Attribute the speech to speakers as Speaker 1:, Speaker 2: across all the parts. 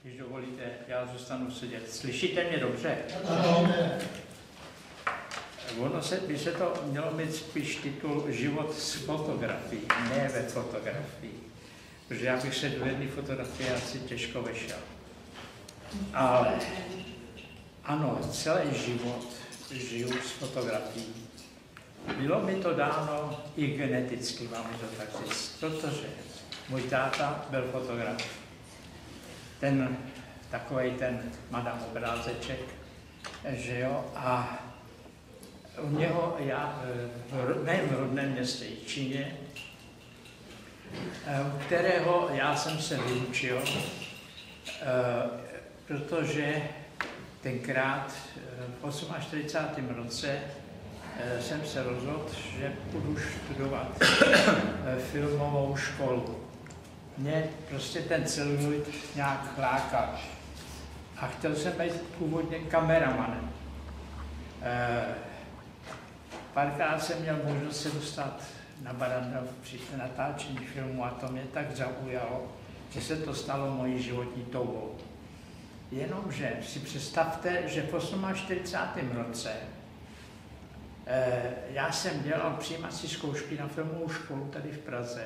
Speaker 1: Když dovolíte, já zůstanu sedět. Slyšíte mě dobře? Ono by se to mělo mít spíš titul Život s fotografií, ne ve fotografii. Protože já bych se do jedné fotografie asi těžko vešel. Ale ano, celý život žiju s fotografií. Bylo mi to dáno i geneticky, mám to tak říct, protože můj táta byl fotograf. Takovej ten madam obrázeček, že jo, a u něho já, v mém rodném městě Číně, u kterého já jsem se vyučil, protože tenkrát v 48. roce jsem se rozhodl, že budu studovat filmovou školu. Mě prostě ten celuloid nějak lákal. A chtěl jsem být původně kameramanem. Párkrát jsem měl možnost se dostat na Barandov při natáčení filmu a to mě tak zaujalo, že se to stalo mojí životní touhou. Jenomže si představte, že v 48. roce já jsem dělal přijímací zkoušky na filmovou školu tady v Praze.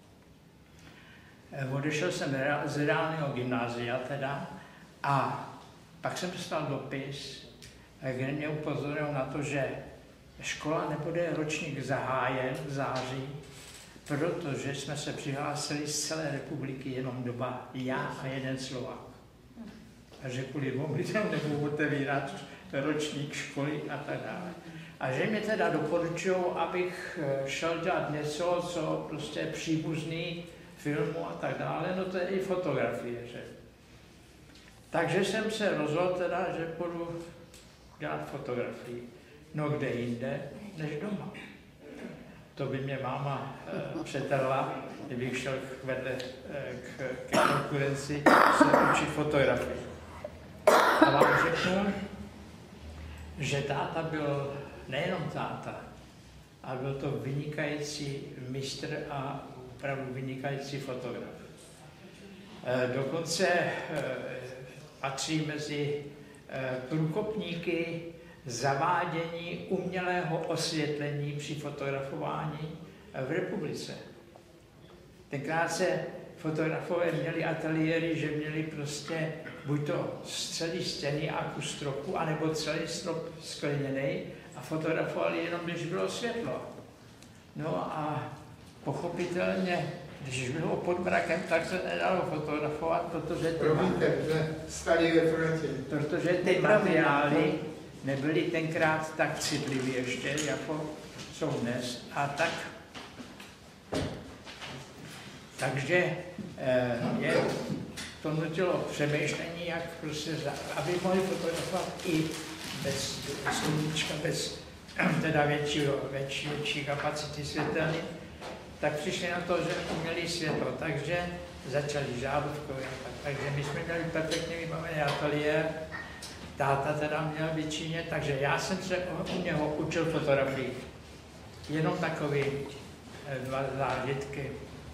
Speaker 1: Odešel jsem z reálného gymnázia teda a pak jsem dostal dopis, kde mě upozornil na to, že škola nebude ročník zahájen v září, protože jsme se přihlásili z celé republiky jenom doba já a jeden Slovák. A že kvůli 2 lidem nebudu otevírat ročník školy a tak dále. A že mi teda doporučují, abych šel dělat něco, co prostě je příbuzný filmu a tak dále, no to je i fotografie, že? Takže jsem se rozhodl teda, že budu dělat fotografii. No kde jinde, než doma. To by mě máma přetrhla, kdybych šel k konkurenci se učit fotografii. A vám řeknu, že táta byl nejenom táta, ale byl to vynikající mistr a opravdu vynikající fotograf. Dokonce patří mezi průkopníky zavádění umělého osvětlení při fotografování v republice. Tenkrát se fotografové měli ateliéry, že měli prostě buď to celý stěny a kus stropu, anebo celý strop skleněný a fotografovali jenom, když bylo světlo. No a pochopitelně, když bylo pod mrakem, tak se nedalo fotografovat, protože ty materiály nebyly tenkrát tak citlivé ještě, jako jsou dnes. A takže je to nutilo přemýšlení, jak prostě, aby mohli fotografovat i bez sluníčka, bez teda větší kapacity světelný, tak přišli na to, že uměli světlo, takže začali žárovkové. Takže my jsme měli perfektně vybavený ateliér, táta teda měl v Číně, takže já jsem se u něho učil fotografii. Jenom takový 2 zážitky.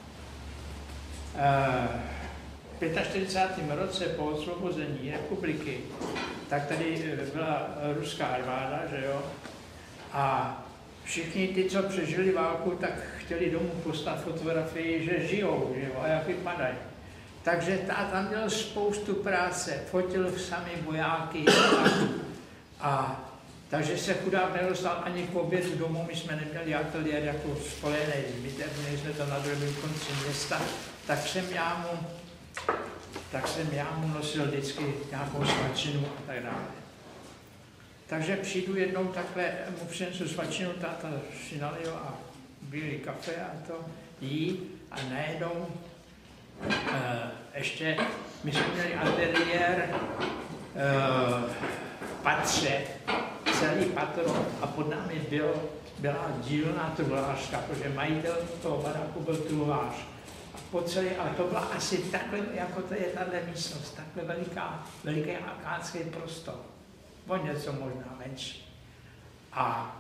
Speaker 1: V 45. roce po osvobození republiky, tak tady byla ruská armáda, že jo, a všichni ty, co přežili válku, tak chtěli domů poslat fotografii, že žijou, že jo, a jak vypadají. Takže táta měl spoustu práce, fotil sami vojáky a takže se chudák nedostal ani k obědu domů, my jsme neměli ateliér jako spolený zbytek, měli jsme to na druhém konci města, tak jsem já mu nosil vždycky nějakou svačinu a tak dále. Takže přijdu jednou takhle, mu přinesu svačinu, táta si nalijel a bílý kafe a to jí a najednou ještě, my jsme měli ateliér patře, celý patro a pod námi byla dílna truhlářka, protože majitel toho baráku byl truhlář. A to byla asi takhle, jako to je tahle místnost, takhle veliký akádský prostor. O něco možná menší. A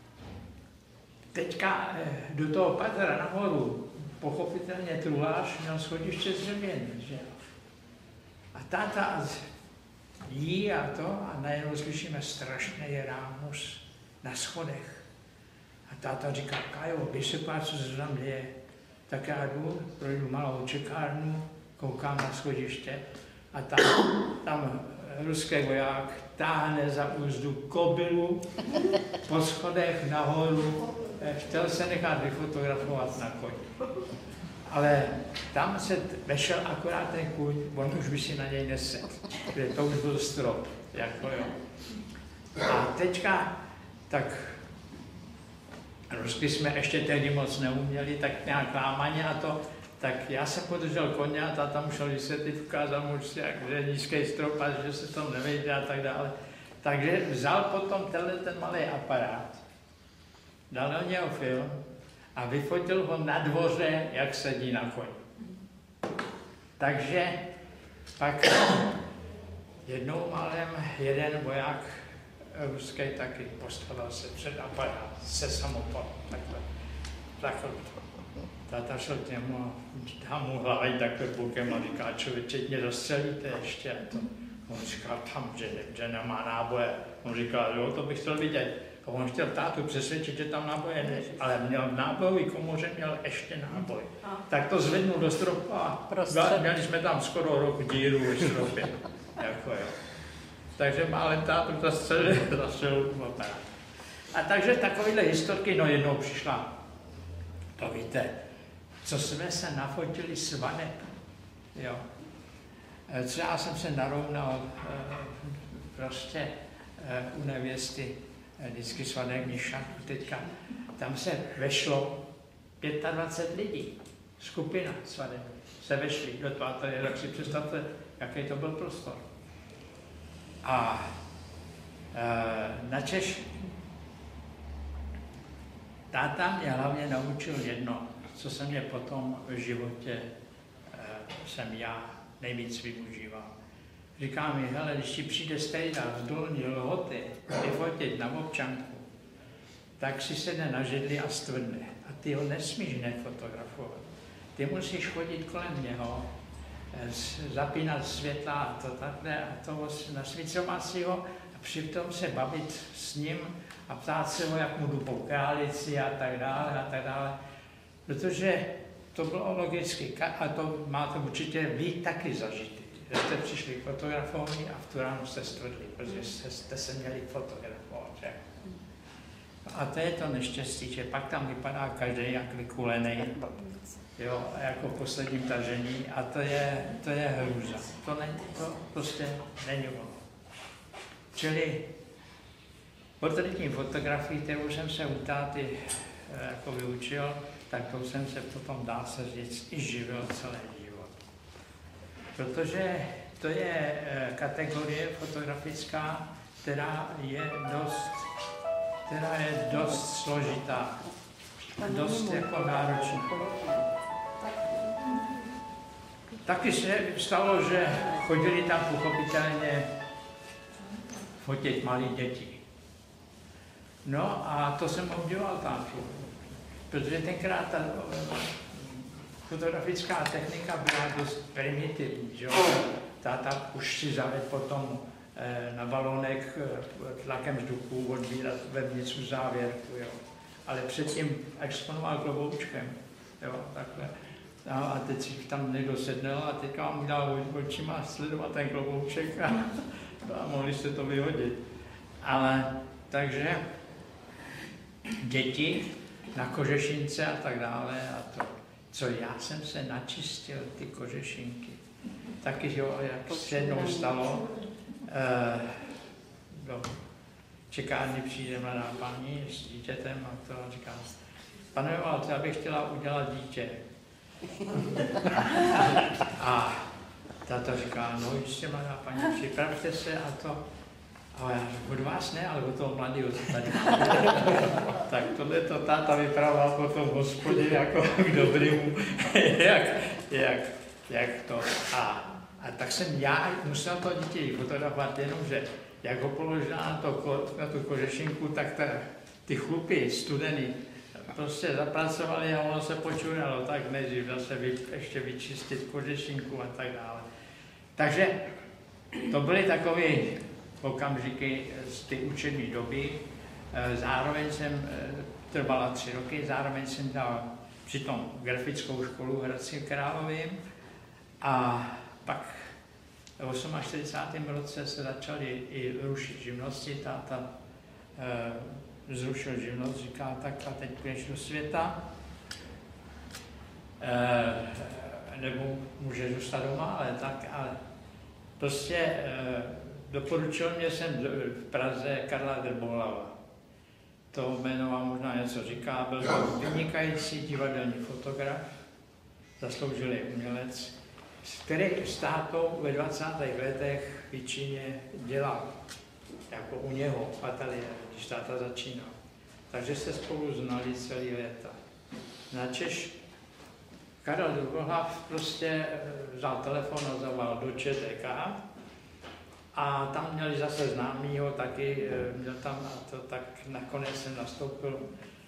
Speaker 1: teďka do toho patra nahoru, pochopitelně truhlář měl schodiště z dřevěný, že jo. A táta jí a to a najednou slyšíme strašný rámus na schodech. A táta říká, Kajo, běž se pár, co se tam děje. Tak já jdu, projdu malou čekárnu, koukám na schodiště a tam ruský voják táhne za úzdu kobylu po schodech nahoru. Chtěl se nechat vyfotografovat na koni. Ale tam se vešel akorát ten kůň, on už by si na něj nesedl, protože to už byl strop, jako jo. A teďka, tak rusky jsme ještě tehdy moc neuměli, tak nějak lámaně a to, tak já jsem podržel koně a táta musel vysvětlit, ukázal mu, že je nízký strop a že se to nevejde a tak dále. Takže vzal potom ten malý aparát, dal na něho film a vyfotil ho na dvoře, jak sedí na koni. Takže pak jednou málem jeden voják ruský taky postavil se před aparát se samopanem, takhle. Táta šel k němu a dá mu hlavej takhle bokem a říká, člověče, mě zastřelíte ještě. On říkal tam, že nemá náboje. On říkal, jo, to bych chtěl vidět. A on chtěl tátu přesvědčit, že tam náboje ne, ale měl v nábojové komoře, měl ještě náboj. Tak to zvednul do stropu a měli jsme tam skoro rok díru ve stropě. Jako jo. Takže málem tátu zastřelil aparát. A takže takovýhle historky, no jednou přišla, to víte, co jsme se nafotili s Vanet, jo. Co já jsem se narovnal prostě u nevěsty, vždycky svatební šanku teďka, tam se vešlo 25 lidí, skupina svatební, se vešli do toho, tak si představte, jaký to byl prostor. A načež táta mě hlavně naučil jedno, co se mě potom v životě jsem já nejvíc využíval. Říká mi, hele, když ti přijde stejda z Dolní Lhoty vyfotit na občanku, tak si sedne na židli a stvrdne. A ty ho nesmíš nefotografovat. Ty musíš chodit kolem něho, zapínat světla a to takhle a to nasvícovat si ho a přitom se bavit s ním a ptát se ho, jak mu jdu po králici a tak dále, protože to bylo logicky a to máte určitě vy taky zažitý, že jste přišli fotografovat a v tu ránu jste stvrdli, protože jste se měli fotografovat, že? A to je to neštěstí, že pak tam vypadá každý jak vykulený, jo, jako v posledním tažení a to je hrůza. To prostě není ono. Čili portrétní fotografii, kterou jsem se u táty jako vyučil, tak to jsem se potom, dá se říct, i živil celý život. Protože to je kategorie fotografická, která je dost složitá, dost jako náročná. Taky se stalo, že chodili tam pochopitelně fotit malé děti. No a to jsem obdivoval tátu, protože tenkrát ta fotografická technika byla dost primitivní, že jo. Táta už si zavedl potom na balonek tlakem vzduchu odbírat vevnitř závěrku, jo. Ale předtím exponoval kloboučkem, jo, takhle. No, a teď si tam někdo sednul a teďka vám dal očima sledovat ten klobouček a mohli jste to vyhodit. Ale takže děti na kožešince a tak dále a to, co já jsem se načistil, ty kožešinky. Taky, jo, jak se jednou stalo, do čekárny přijde mladá paní s dítětem a to říká, pane Valce, já bych chtěla udělat dítě. A táta říká, no jistě mladá paní, připravte se a to. A já říkám, od vás ne, ale od toho mladého, co tady. Tak tohle to táta vypravoval potom v hospodě jako k dobrýmu, jak to. A tak jsem já musel to dítě fotografovat, jenomže jak ho položil na tu kožešinku, tak ty chlupy studený prostě zapracovali a ono se počuralo, tak nejdřív zase ještě vyčistit kožešinku a tak dále. Takže to byly takové okamžiky z té učební doby. Zároveň jsem trvala 3 roky, zároveň jsem dal přitom grafickou školu v Hradci Králové a pak v 48. roce se začaly i rušit živnosti. Táta zrušil živnost, říká tak a teď půjdeš do světa. Nebo může zůstat doma, ale prostě doporučil mě jsem v Praze Karla Drbolava. To jméno vám možná něco říká, byl to vynikající divadelní fotograf, zasloužilý umělec, který s tátou ve 20. letech v Číně dělal, jako u něho v ateliéru, když táta začínal. Takže se spolu znali celý léta. Načež Karel Drbolhav prostě vzal telefon a zavolal do ČTK a tam měli zase známýho taky, měl tam a to tak nakonec jsem nastoupil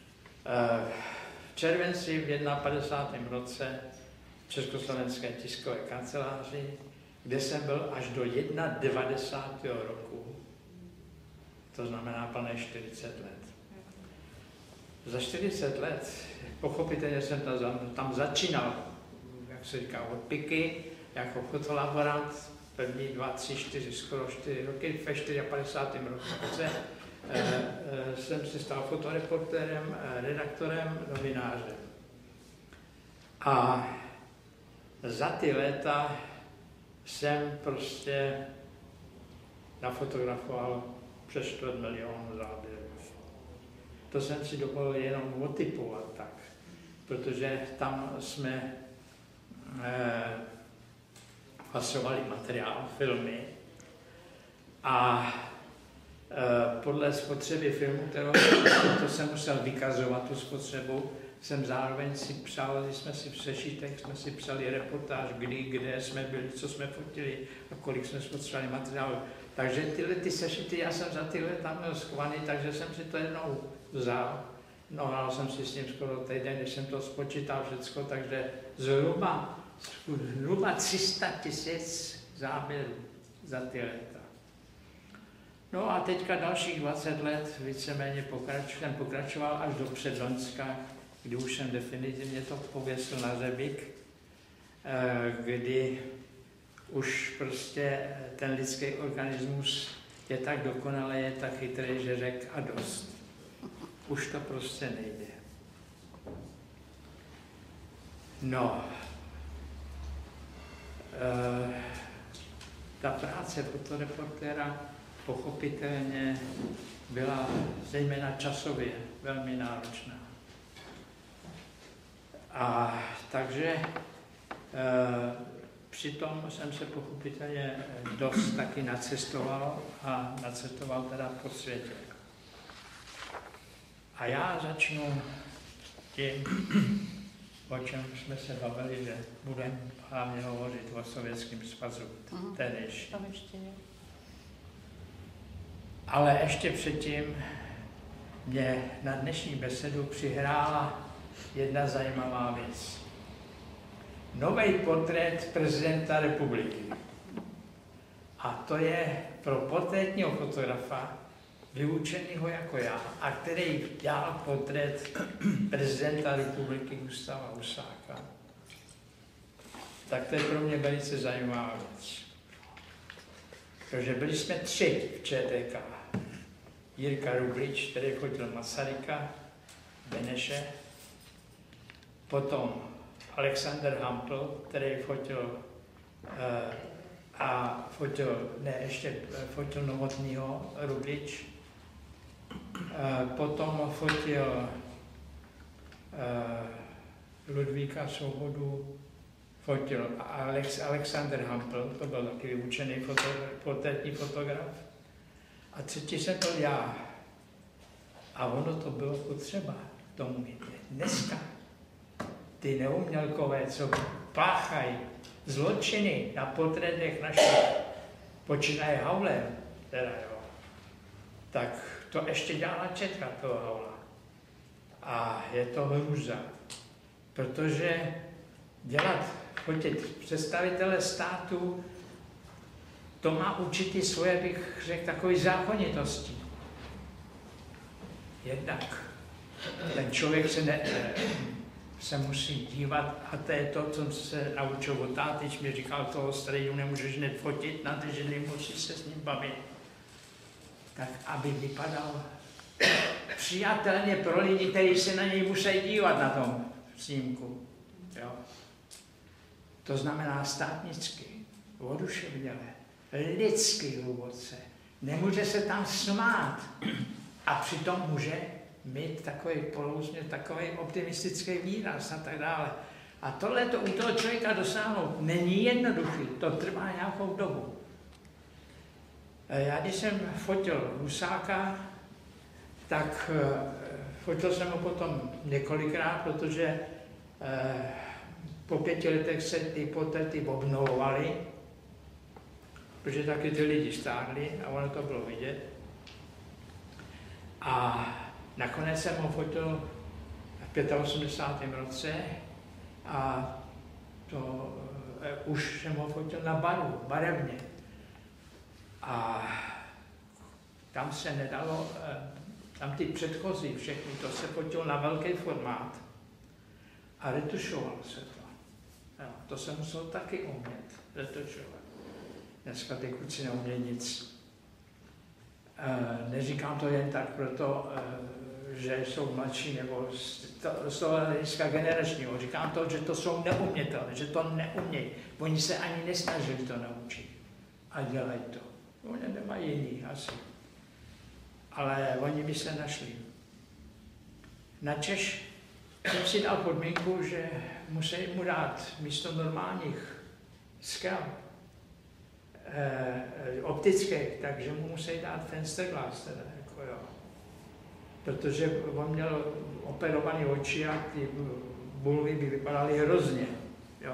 Speaker 1: v červenci v 51. roce v Československé tiskové kanceláři, kde jsem byl až do 91. roku, to znamená plné 40 let. Za 40 let, pochopitelně jsem tam začínal, jak se říká, od piky, jako fotolaborant, první 2, 3, 4, skoro 4 roky, ve 54. roce jsem se stal fotoreportérem, redaktorem, novinářem. A za ty léta jsem prostě nafotografoval přes 4 milionů záběrů. To jsem si dovolil jenom otypovat tak, protože tam jsme hlasovali materiál, filmy a podle spotřeby filmu, kterou to jsem musel vykazovat, tu spotřebu, jsem zároveň si psal, když jsme si v sešitech, jsme si psali reportáž, kdy, kde jsme byli, co jsme fotili a kolik jsme spotřebovali materiálu. Takže ty sešity, já jsem za ty leta měl schovaný, takže jsem si to jednou vzal. No, hrál jsem si s tím skoro týden, když jsem to spočítal všecko, takže zhruba 300 000 záběrů za ty léta. No a teďka dalších 20 let víceméně jsem pokračoval až do předloňska, kdy už jsem definitivně to pověsil na řebík, kdy už prostě ten lidský organismus je tak dokonalý, je tak chytrý, že řekl a dost. Už to prostě nejde. No, ta práce fotoreportéra pochopitelně byla zejména časově velmi náročná. A takže přitom jsem se pochopitelně dost taky nacestoval a nacestoval teda po světě. A já začnu tím, o čem jsme se bavili, že budeme hlavně hovořit o Sovětském svazu, tehdejší. Ale ještě předtím mě na dnešní besedu přihrála jedna zajímavá věc. Nový portrét prezidenta republiky. A to je pro portrétního fotografa, vyučenýho jako já, a který dělal portrét prezidenta republiky Gustáva Husáka. Tak to je pro mě velice zajímavá věc. Protože byli jsme 3 v ČTK. Jirka Rublič, který fotil Masaryka, Beneše, potom Alexander Hampl, který fotil fotil Novotnýho, Rublič, potom fotil Ludvíka Svobodu, fotil Alexander Hampl, to byl taky vyučený portrétní fotograf. A třetí jsem byl já. A ono to bylo potřeba tomu mít. Dneska ty neumělkové, co páchají zločiny na portrétech našich, počínaje Haulem, teda jo, tak to ještě dělá četka toho Haula. A je to hrůza, protože fotit představitele státu to má určitý svoje, bych řekl, takové zákonitosti. Jednak ten člověk se musí dívat, a to je to, co se naučil od táty, když mi říkal, toho starého nemůžeš hned fotit, nadržený, musíš se s ním bavit. Tak aby vypadal přijatelně pro lidi, kteří se na něj musí dívat na tom snímku. Jo. To znamená státnicky, oduševněle, lidsky hluboce. Nemůže se tam smát a přitom může mít takový polouzně, takový optimistický výraz a tak dále. A tohle to u toho člověka dosáhnout není jednoduchý, to trvá nějakou dobu. Já když jsem fotil Husáka, tak fotil jsem ho potom několikrát, protože po 5 letech se ty portréty obnovovaly, protože taky ty lidi stárli a ono to bylo vidět. A nakonec jsem ho fotil v 85. roce a to už jsem ho fotil na baru, barevně. A tam se nedalo, tam ty předchozí všechny, to se fotilo na velký formát a retušovalo se to. Jo, to se muselo taky umět, retušovat. Dneska ty kluci neumějí nic. Neříkám to jen tak proto, že jsou mladší nebo z toho hlediska generačního. Říkám to, že to jsou neumětelné, že to neumějí. Oni se ani nesnažili to naučit a dělají to. Oni nemají jiný asi. Ale oni by se našli. Načež jsem si dal podmínku, že musí mu dát místo normálních skel optických, takže mu musí dát Fensterglas, teda, jako jo. Protože on měl operované oči a ty bulvy by vypadaly hrozně. Jo.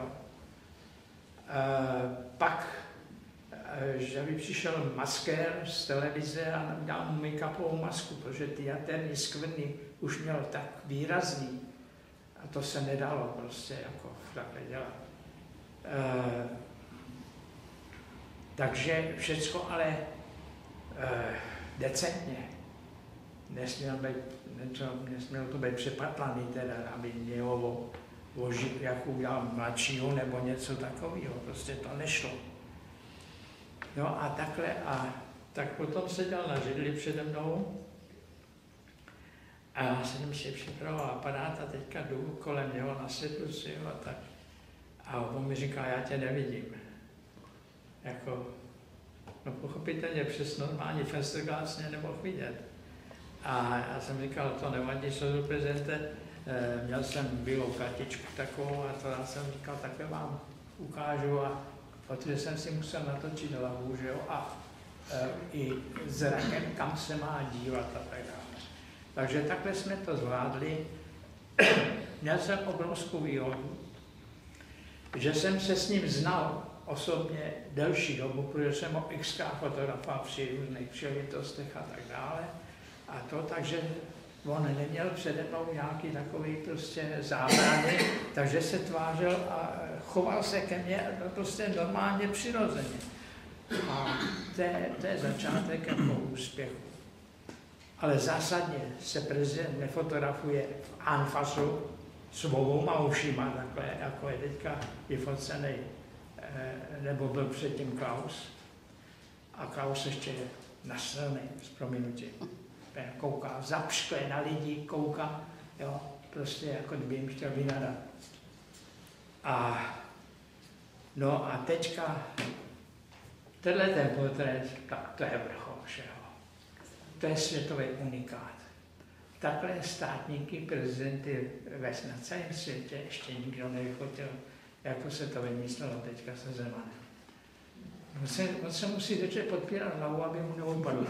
Speaker 1: Pak, že by přišel maskér z televize a dal mu make-upovou masku, protože ty jaterní skvrny už měl tak výrazný a to se nedalo prostě jako takhle dělat. Takže všecko ale decentně. Nesmělo to být přepatlaný, teda, aby mělo jak udělal mladšího nebo něco takového. Prostě to nešlo. No a takhle, a tak potom seděl na židli přede mnou a já jsem si připravoval aparát a teďka jdu kolem něho na sedlu si ho a tak. A on mi říká, já tě nevidím. Jako, no pochopitelně přes normální Fensterglas mě nemohl vidět. A já jsem říkal, to nevadí, co prezente, měl jsem bílou kartičku takovou a to já jsem říkal, takhle vám ukážu a protože jsem si musel natočit hlavu, že jo, a i zrakem, kam se má dívat a tak dále. Takže takhle jsme to zvládli. Měl jsem obrovskou výhodu, že jsem se s ním znal osobně delší dobu, protože jsem ho xkrát fotografoval při různých příležitostech a tak dále. A to, takže on neměl přede mnou nějaký takový prostě zábrany, takže se tvářil a choval se ke mně prostě normálně přirozeně. A to je začátek jako úspěchu. Ale zásadně se prezident nefotografuje v anfasu s obouma ušima, takhle, jako je teďka vyfocený, nebo byl předtím Klaus. A Klaus ještě je nasraný, s prominutím. Kouká zapšklé na lidi, kouká, jo, prostě jako kdyby jim chtěl vynadat. A no a teďka, tenhle ten portrét, tak to je vrchol všeho. To je světový unikát. Takhle státníky, prezidenty na celém světě ještě nikdo nevyfotil, jako se to vymyslelo teďka se Zemanem. On se musí začít podpírat hlavu, aby mu neupadl.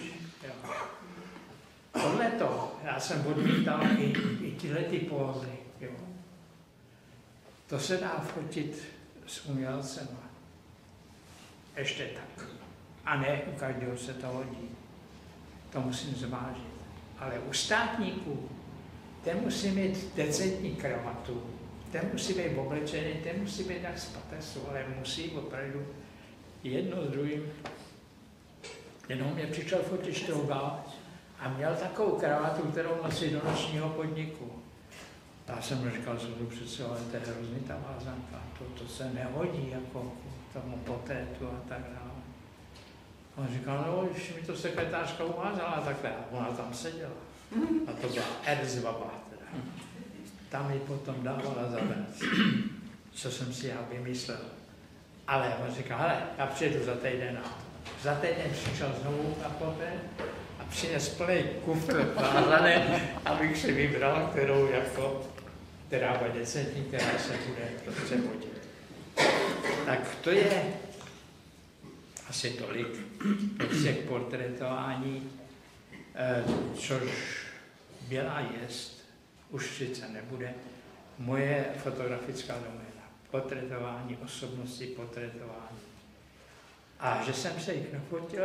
Speaker 1: Tohleto, já jsem odmítal i tyhle ty pózy. Jo. To se dá fotit s umělcema. Ještě tak. A ne u každého se to hodí. To musím zvážit. Ale u státníků, ten musí mít decentní kravatu, ten musí být oblečený, ten musí být jak z patesu, ale musí opravdu jedno s druhým. Jenom mě přišel fotit Štrougal a měl takovou kravatu, kterou nosí do nočního podniku. Já jsem mu říkal, že to přece, ale to je hrozný ta vázanka, to se nehodí jako k tomu portrétu a tak dále. On říkal, no, když mi to sekretářka uvázala takhle, a ona tam seděla. A to byla Erzbaba teda. Tam ji potom dávala za vec, co jsem si já vymyslel. Ale on říkal, hele, já přijedu za týden a za týden přišel znovu na portrét a přines plný kufr vázaný, abych si vybral, která bude decentní, která se bude prostě fotit. Tak to je asi tolik prostě k portrétování, což byla jest, už sice nebude, moje fotografická doména. Portrétování osobnosti, portrétování. A že jsem se jich nafotil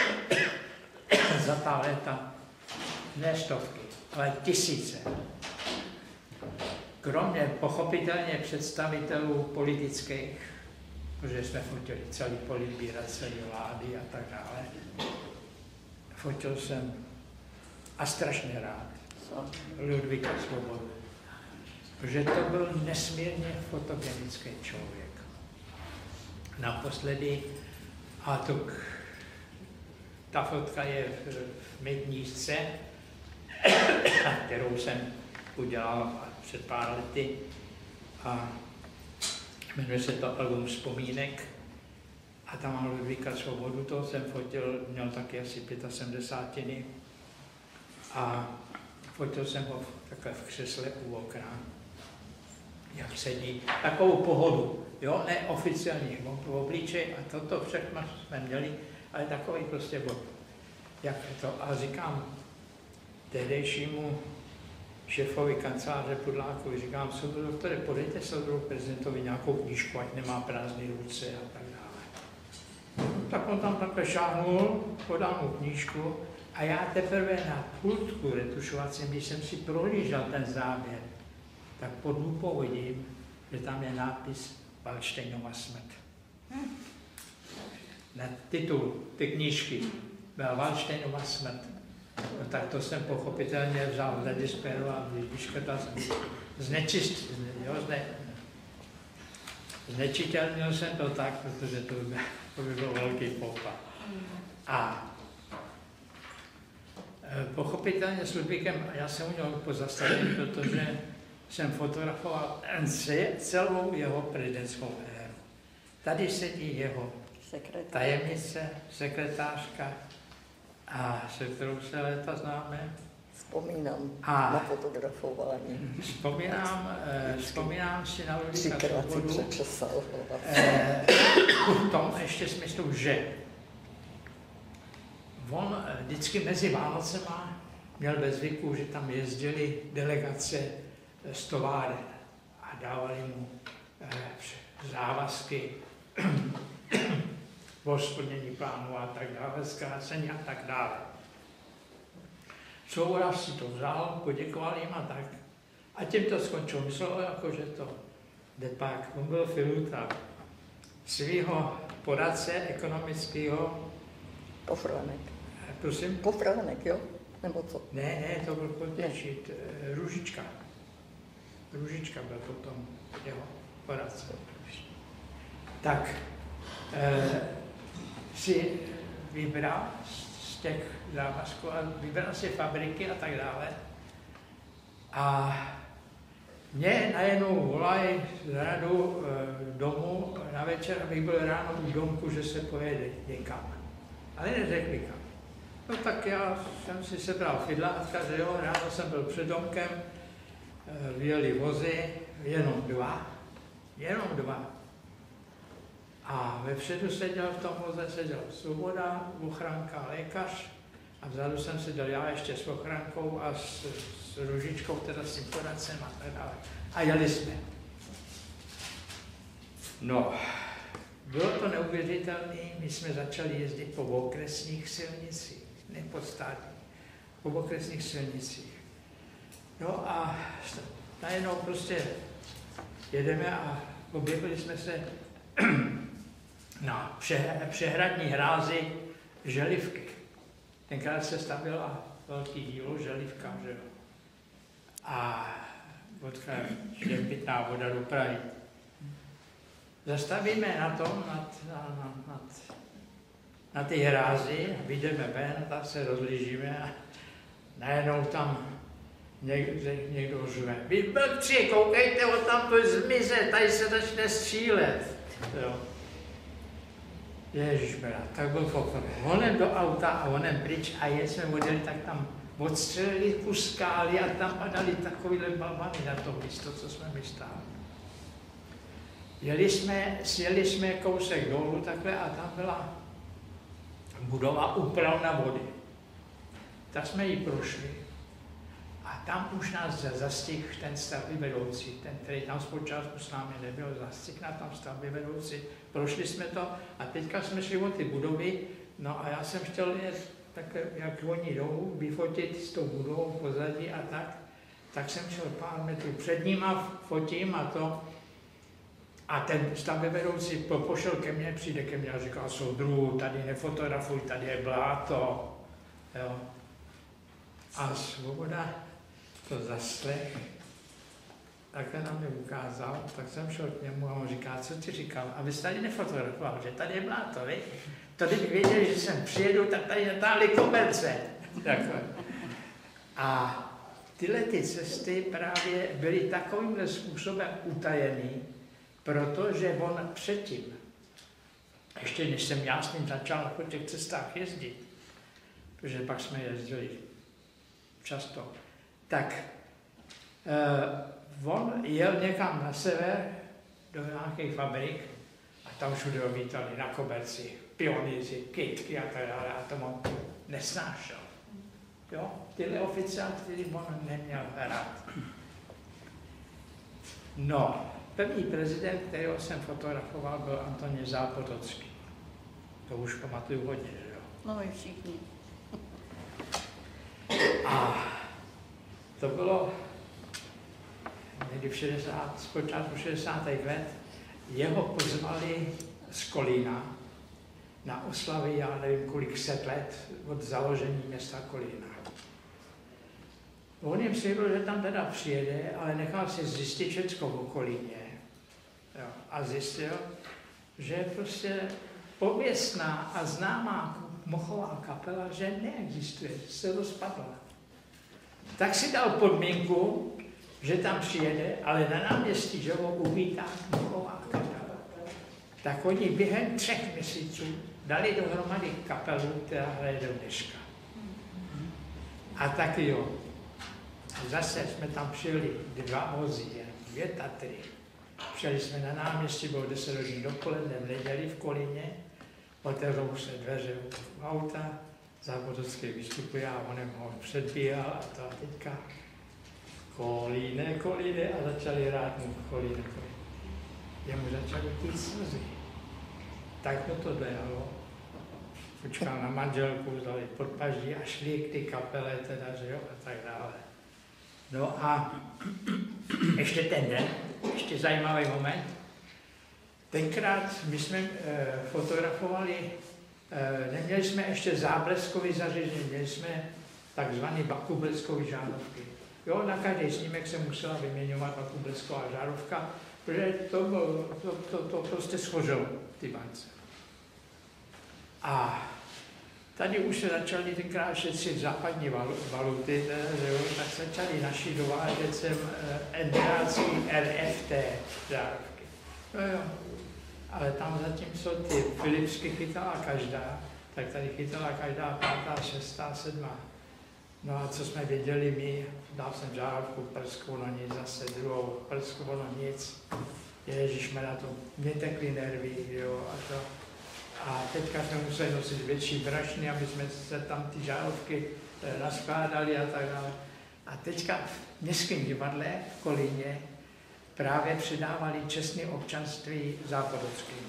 Speaker 1: za ta léta, ne stovky, ale tisíce. Kromě pochopitelně představitelů politických, protože jsme fotili celý politbíra, celý vlády a tak dále. Fotil jsem a strašně rád Ludvíka Svobodu, protože to byl nesmírně fotogenický člověk. Naposledy, a ta fotka je v mé knížce, kterou jsem udělal před pár lety, a jmenuje se to Album vzpomínek. A tam mám Ludvíka Svobodu, toho jsem fotil, měl taky asi 75. A fotil jsem ho takhle v křesle u okna, jak sedí, takovou pohodu, jo, ne oficiální v obličeji, a toto všechno jsme měli, ale takový prostě bod, jak to. A říkám tehdejšímu šéfovi kanceláře Pudlákovi, říkám, doktore, podejte soudru prezidentovi nějakou knížku, ať nemá prázdné ruce a tak dále. Tak on tam takhle šáhnul, podal mu knížku a já teprve na pultku retušovacím, když jsem si prohlížel ten záběr, tak pod lupou vidím, že tam je nápis Valdštejnova smrt. Na titul ty knížky byla Valdštejnova smrt. No, tak to jsem pochopitelně vzal z disperu a vyškrtal jsem. Znečitelnil jsem to tak, protože to by byl velký poupa. A pochopitelně s Ludvíkem, já jsem u něho pozastavil, protože jsem fotografoval celou jeho prezidentskou éru. Tady sedí jeho tajemnice, sekretářka, a se kterou se léta známe.
Speaker 2: Vzpomínám na fotografování.
Speaker 1: Vzpomínám si na Ludvíka Svobodu.
Speaker 2: Přečesal.
Speaker 1: V tom ještě smyslu, že on vždycky mezi Vánocema měl ve zvyku, že tam jezdili delegace z továren a dávali mu závazky o splnění plánu a tak dále, zkrácení a tak dále. Svoboda si to vzal, poděkoval jim a tak. A tím to skončilo. Myslel, jako, že to jde pak. On byl filuta svýho poradce ekonomického.
Speaker 2: Pofronek.
Speaker 1: Prosím?
Speaker 2: Pofronek, jo? Nebo co?
Speaker 1: Ne, to byl potěšit. Růžička. Růžička byl potom jeho poradce. Tak si vybral z těch závazků a vybral si fabriky a tak dále. A mě najednou volají z radu domů na večer, abych byl ráno u domku, že se pojede někam. Ale neřekli kam. No tak já jsem si sebral fidlátka, že jo, ráno jsem byl před domkem, vyjeli vozy, jenom dva. A vepředu seděl v tom voze, seděl Svoboda, ochránka, lékař, a vzadu jsem seděl já ještě s ochránkou a s Růžičkou, teda s tím poradcem a tak dále. A jeli jsme. No, bylo to neuvěřitelné, my jsme začali jezdit po okresních silnicích, ne po státních, po okresních silnicích. No a najednou prostě jedeme a objevili jsme se na přehradní hrázi Želivky. Tenkrát se stavila velký dílo Želivka, že jo. A odchází pitná voda do Prahy. Zastavíme na tom, na ty hrázy, vyjdeme ven, tak se rozlížíme a najednou tam někdo řve. Vy blbci, koukejte, tam to zmize, tady se začne střílet. Jo. Ježišmera, tak byl poprvé. Honem do auta a honem pryč a jen jsme odjeli, tak tam odstřelili kus skály a tam padaly takovýhle balvany na to místo, co jsme my stáli. Sjeli jsme kousek dolů takhle a tam byla budova úpravna vody. Tak jsme ji prošli a tam už nás zastihl ten stavbyvedoucí, ten, který tam zpočátku s námi nebyl, zastihl na tam stavbyvedoucí. Prošli jsme to a teďka jsme šli od ty budovy, no a já jsem chtěl jet tak, jak oni jdou, vyfotit s tou budovou pozadí a tak jsem šel pár metrů před nima, fotím a to. A ten stavbyvedoucí pošel ke mně, přijde ke mně a říkal, soudruhu, tady nefotografuj, tady je bláto. Jo. A Svoboda to zaslech, takhle nám je ukázal, tak jsem šel k němu a on říká, co ti říkal, abys tady nefotografoval, že tady je bláto, víš? To kdyby věděli, že sem přijedu, tak tady natáhli koberce. A tyhle ty cesty právě byly takovýmhle způsobem utajený, protože on předtím, ještě než jsem já s ním začal po těch cestách jezdit, protože pak jsme jezdili často, tak on jel někam na sever do nějakých fabrik a tam všude ho vítali na koberci, pionýři, kytky a tak dále a to on nesnášel. Jo? Tyhle oficiály, který on neměl rád. No, první prezident, kterého jsem fotografoval, byl Antonín Zápotocký. To už pamatuju hodně, že jo?
Speaker 2: No i všichni.
Speaker 1: A to bylo někdy z počátku 60. let. Jeho pozvali z Kolína na oslavy, já nevím kolik set let od založení města Kolína. On jim slíbil, že tam teda přijede, ale nechal si zjistit všecko v Kolíně. Jo. A zjistil, že prostě pověstná a známá mochová kapela, že neexistuje, se rozpadla. Tak si dal podmínku, že tam přijede, ale na náměstí, že ho uvítá mochová kapela. Tak oni během 3 měsíců dali dohromady kapelu, která hraje do dneška. A taky jo. Zase jsme tam přijeli 2 vozy, 2 Tatry. Přijeli jsme na náměstí, bylo 10 hodin dopoledne, v neděli v Kolíně, otevřou se dveře auta, Zápotocký vystupuje a on ho předbíhal a to a teďka Kolíne, Kolíne a začali hrát mu Kolíne, Kolíne. Jemu začali pít slzy. Tak mu to dojalo. Počkal na manželku, vzali podpaždí a šli k ty kapele teda, že jo, a tak dále. No a ještě ten den, ještě zajímavý moment. Tenkrát my jsme fotografovali, neměli jsme ještě zábleskový zařízení, měli jsme takzvaný bakubleskový žárovky. Jo, na každý snímek se musela vyměňovat bakublesková žárovka, protože to prostě schořelo, ty bance. A tady už se začaly tenkrát šetřit západní valuty, tak se začaly naši dovážet sem enderácký RFT žárovky. No jo, ale tam zatímco ty Philipsky chytala každá, tak tady chytala každá 5., 6., 7. No a co jsme věděli my, dal jsem žárovku prskou, no nic, zase druhou prskou, no nic. Ježišmera, to mě tekly nervy, jo, a to. A teďka jsme museli nosit větší brašny, aby jsme se tam ty žárovky naskládali a tak dále. A teďka v Městském divadle v Kolíně právě předávali čestné občanství Zápotockým.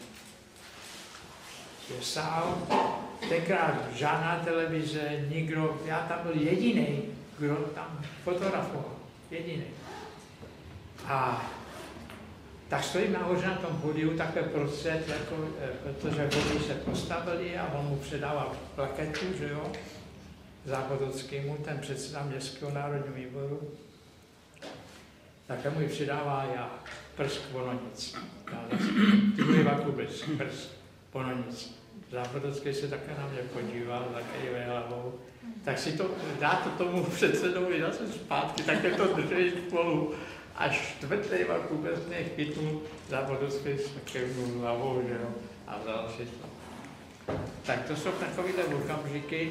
Speaker 1: Je sál, tenkrát žádná televize, nikdo, já tam byl jediný, kdo tam fotografoval, jediný. A tak stojím nahoře na tom pódiu takhle prostřed, jako, protože vody se postavili a on mu předával plaketu, že jo, Zápotockýmu, ten předseda Městského národního výboru. Tak mu ji přidává já, prsk, ono nic. Ty byli vakubec, prsk, ono nic. Zápotocký se také na mě podíval, také hlavou. Tak si to, dá to tomu předsedovi zase zpátky, tak je to drží spolu. Až čtvrtý vakubec mě chytnul, Zápotocký se kevnul hlavou, že jo, a vzal si to. Tak to jsou takovýhle okamžiky.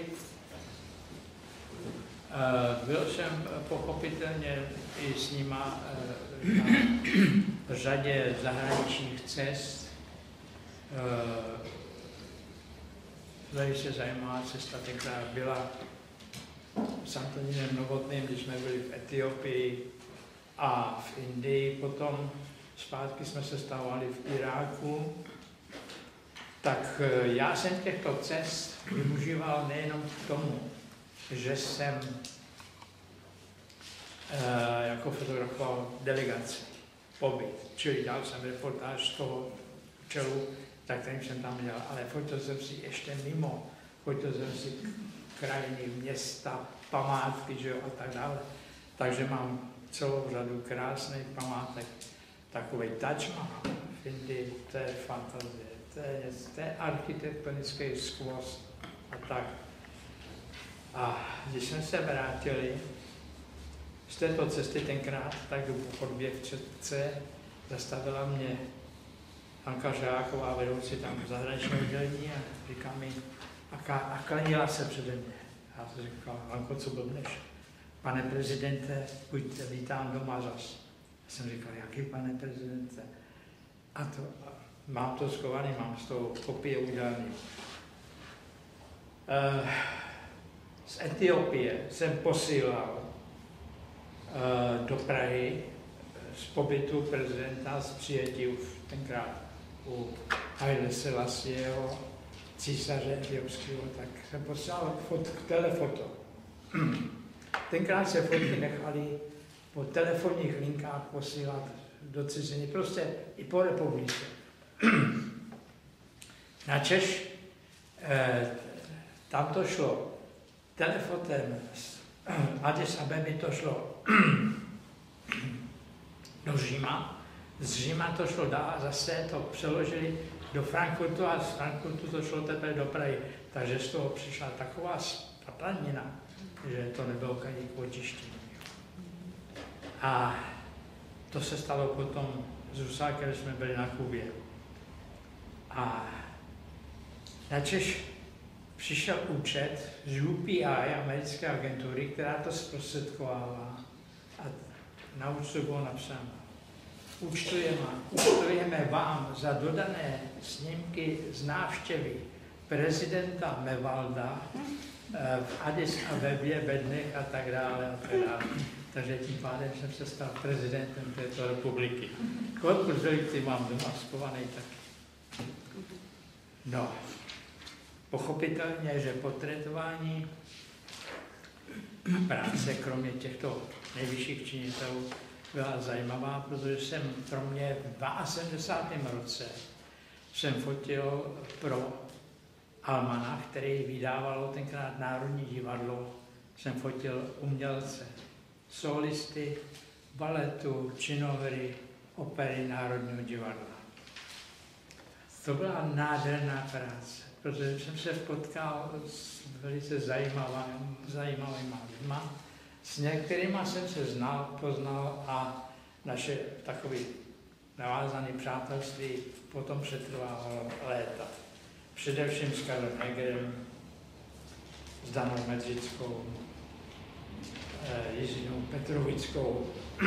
Speaker 1: Byl jsem pochopitelně i s nima na řadě zahraničních cest. Velice zajímavá cesta tenkrát byla s Antonínem Novotným, když jsme byli v Etiopii a v Indii. Potom zpátky jsme se stávali v Iráku. Tak já jsem těchto cest využíval nejenom k tomu, že jsem jako fotografoval delegaci, pobyt, čili dal jsem reportáž z toho účelu, tak ten jsem tam dělal, ale fotil jsem si ještě mimo, fotil jsem si krajiny, města, památky, že jo, a tak dále. Takže mám celou řadu krásných památek. Takový Taj Mahal v Indii, to je fantazie, to je architektonický skvost a tak. A když jsme se vrátili z této cesty tenkrát, tak do chodbě v Četce zastavila mě Hanka Žáková, vedoucí tam zahraničního oddělení, a říká mi, a klanila se přede mě. Já jsem říkal, Hanko, co blbneš? Pane prezidente, buďte vítám doma zas. Já jsem říkal, jaký pane prezidente? A to, mám to schovaný, mám z toho kopie udělaný. Z Etiopie jsem posílal do Prahy z pobytu prezidenta z přijetí tenkrát u Haile Selassieho, císaře etiopského, tak jsem posílal telefoto. Tenkrát se fotky nechali po telefonních linkách posílat do ciziny, prostě i po republice. Na Češ tam to šlo telefotem z Addis Abeby, to šlo do Říma, z Říma to šlo dál a zase to přeložili do Frankfurtu a z Frankfurtu to šlo teprve do Prahy. Takže z toho přišla taková spatlanina, že to nebylo ani k očištění. A to se stalo potom s Husákem, když jsme byli na Kubě. A na Češ přišel účet z UPI, americké agentury, která to zprostředkovává. A na účtu bylo napsáno: účtujeme vám za dodané snímky z návštěvy prezidenta Mevalda v Addis Abebě, Bednech a tak dále a tak dále. Takže tím pádem jsem se stal prezidentem této republiky. Korpus Delicti mám doma schovaný taky. No, pochopitelně, že portrétování práce, kromě těchto nejvyšších činitelů, byla zajímavá, protože jsem pro mě v 72. roce jsem fotil pro almanach, který vydávalo tenkrát Národní divadlo, jsem fotil umělce, solisty, baletu, činohry, opery Národního divadla. To byla nádherná práce, protože jsem se potkal s velice zajímavými lidmi. S některými jsem se znal, poznal a naše takové navázané přátelství potom přetrvávalo léta. Především s Karlem Hegerem, s Danou Medřickou, Jiřinou Petrovickou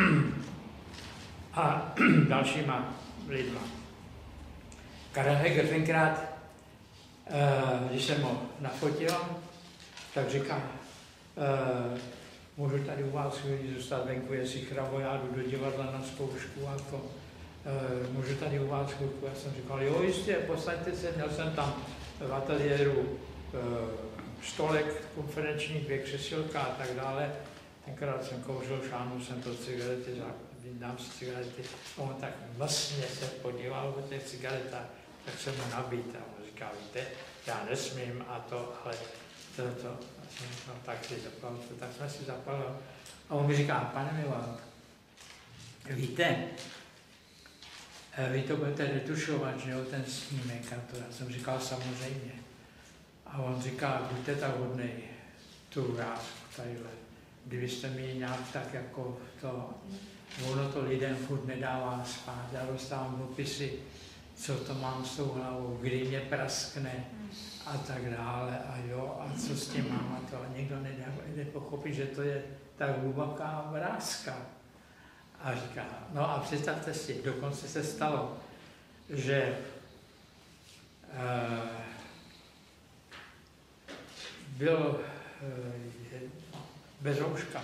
Speaker 1: a dalšíma lidma. Karel Heger tenkrát, když jsem ho nafotil, tak říká, můžu tady u vás chvíli zůstat venku, jestli chravojádu do divadla na zkoušku a to, můžu tady u vás chvilku. Já jsem říkal, jo jistě, posaďte se, měl jsem tam v ateliéru stolek konferenční, 2 křesilka a tak dále. Tenkrát jsem kouřil, šáhnul jsem to cigarety, dám si cigarety. On tak mlsně se podíval po těch cigaretách, tak jsem mu nabít a on říká, víte, já nesmím a to, ale to, no, tak si zapal, tak jsme si zapali. A on mi říká, pane Milan, víte, vy to budete retušovat, že jo, ten snímek, a to já jsem říkal samozřejmě. A on říká, buďte tak hodnej, tu vrásku tadyhle. Kdybyste mi nějak tak jako to, ono to lidem furt nedává spát, já dostávám dopisy, co to mám s tou hlavou, kdy mě praskne a tak dále a jo, a co s tím mám a to. A někdo nepochopí, že to je tak hluboká vrázka. A říká, no a představte si, dokonce se stalo, že byl bez rouška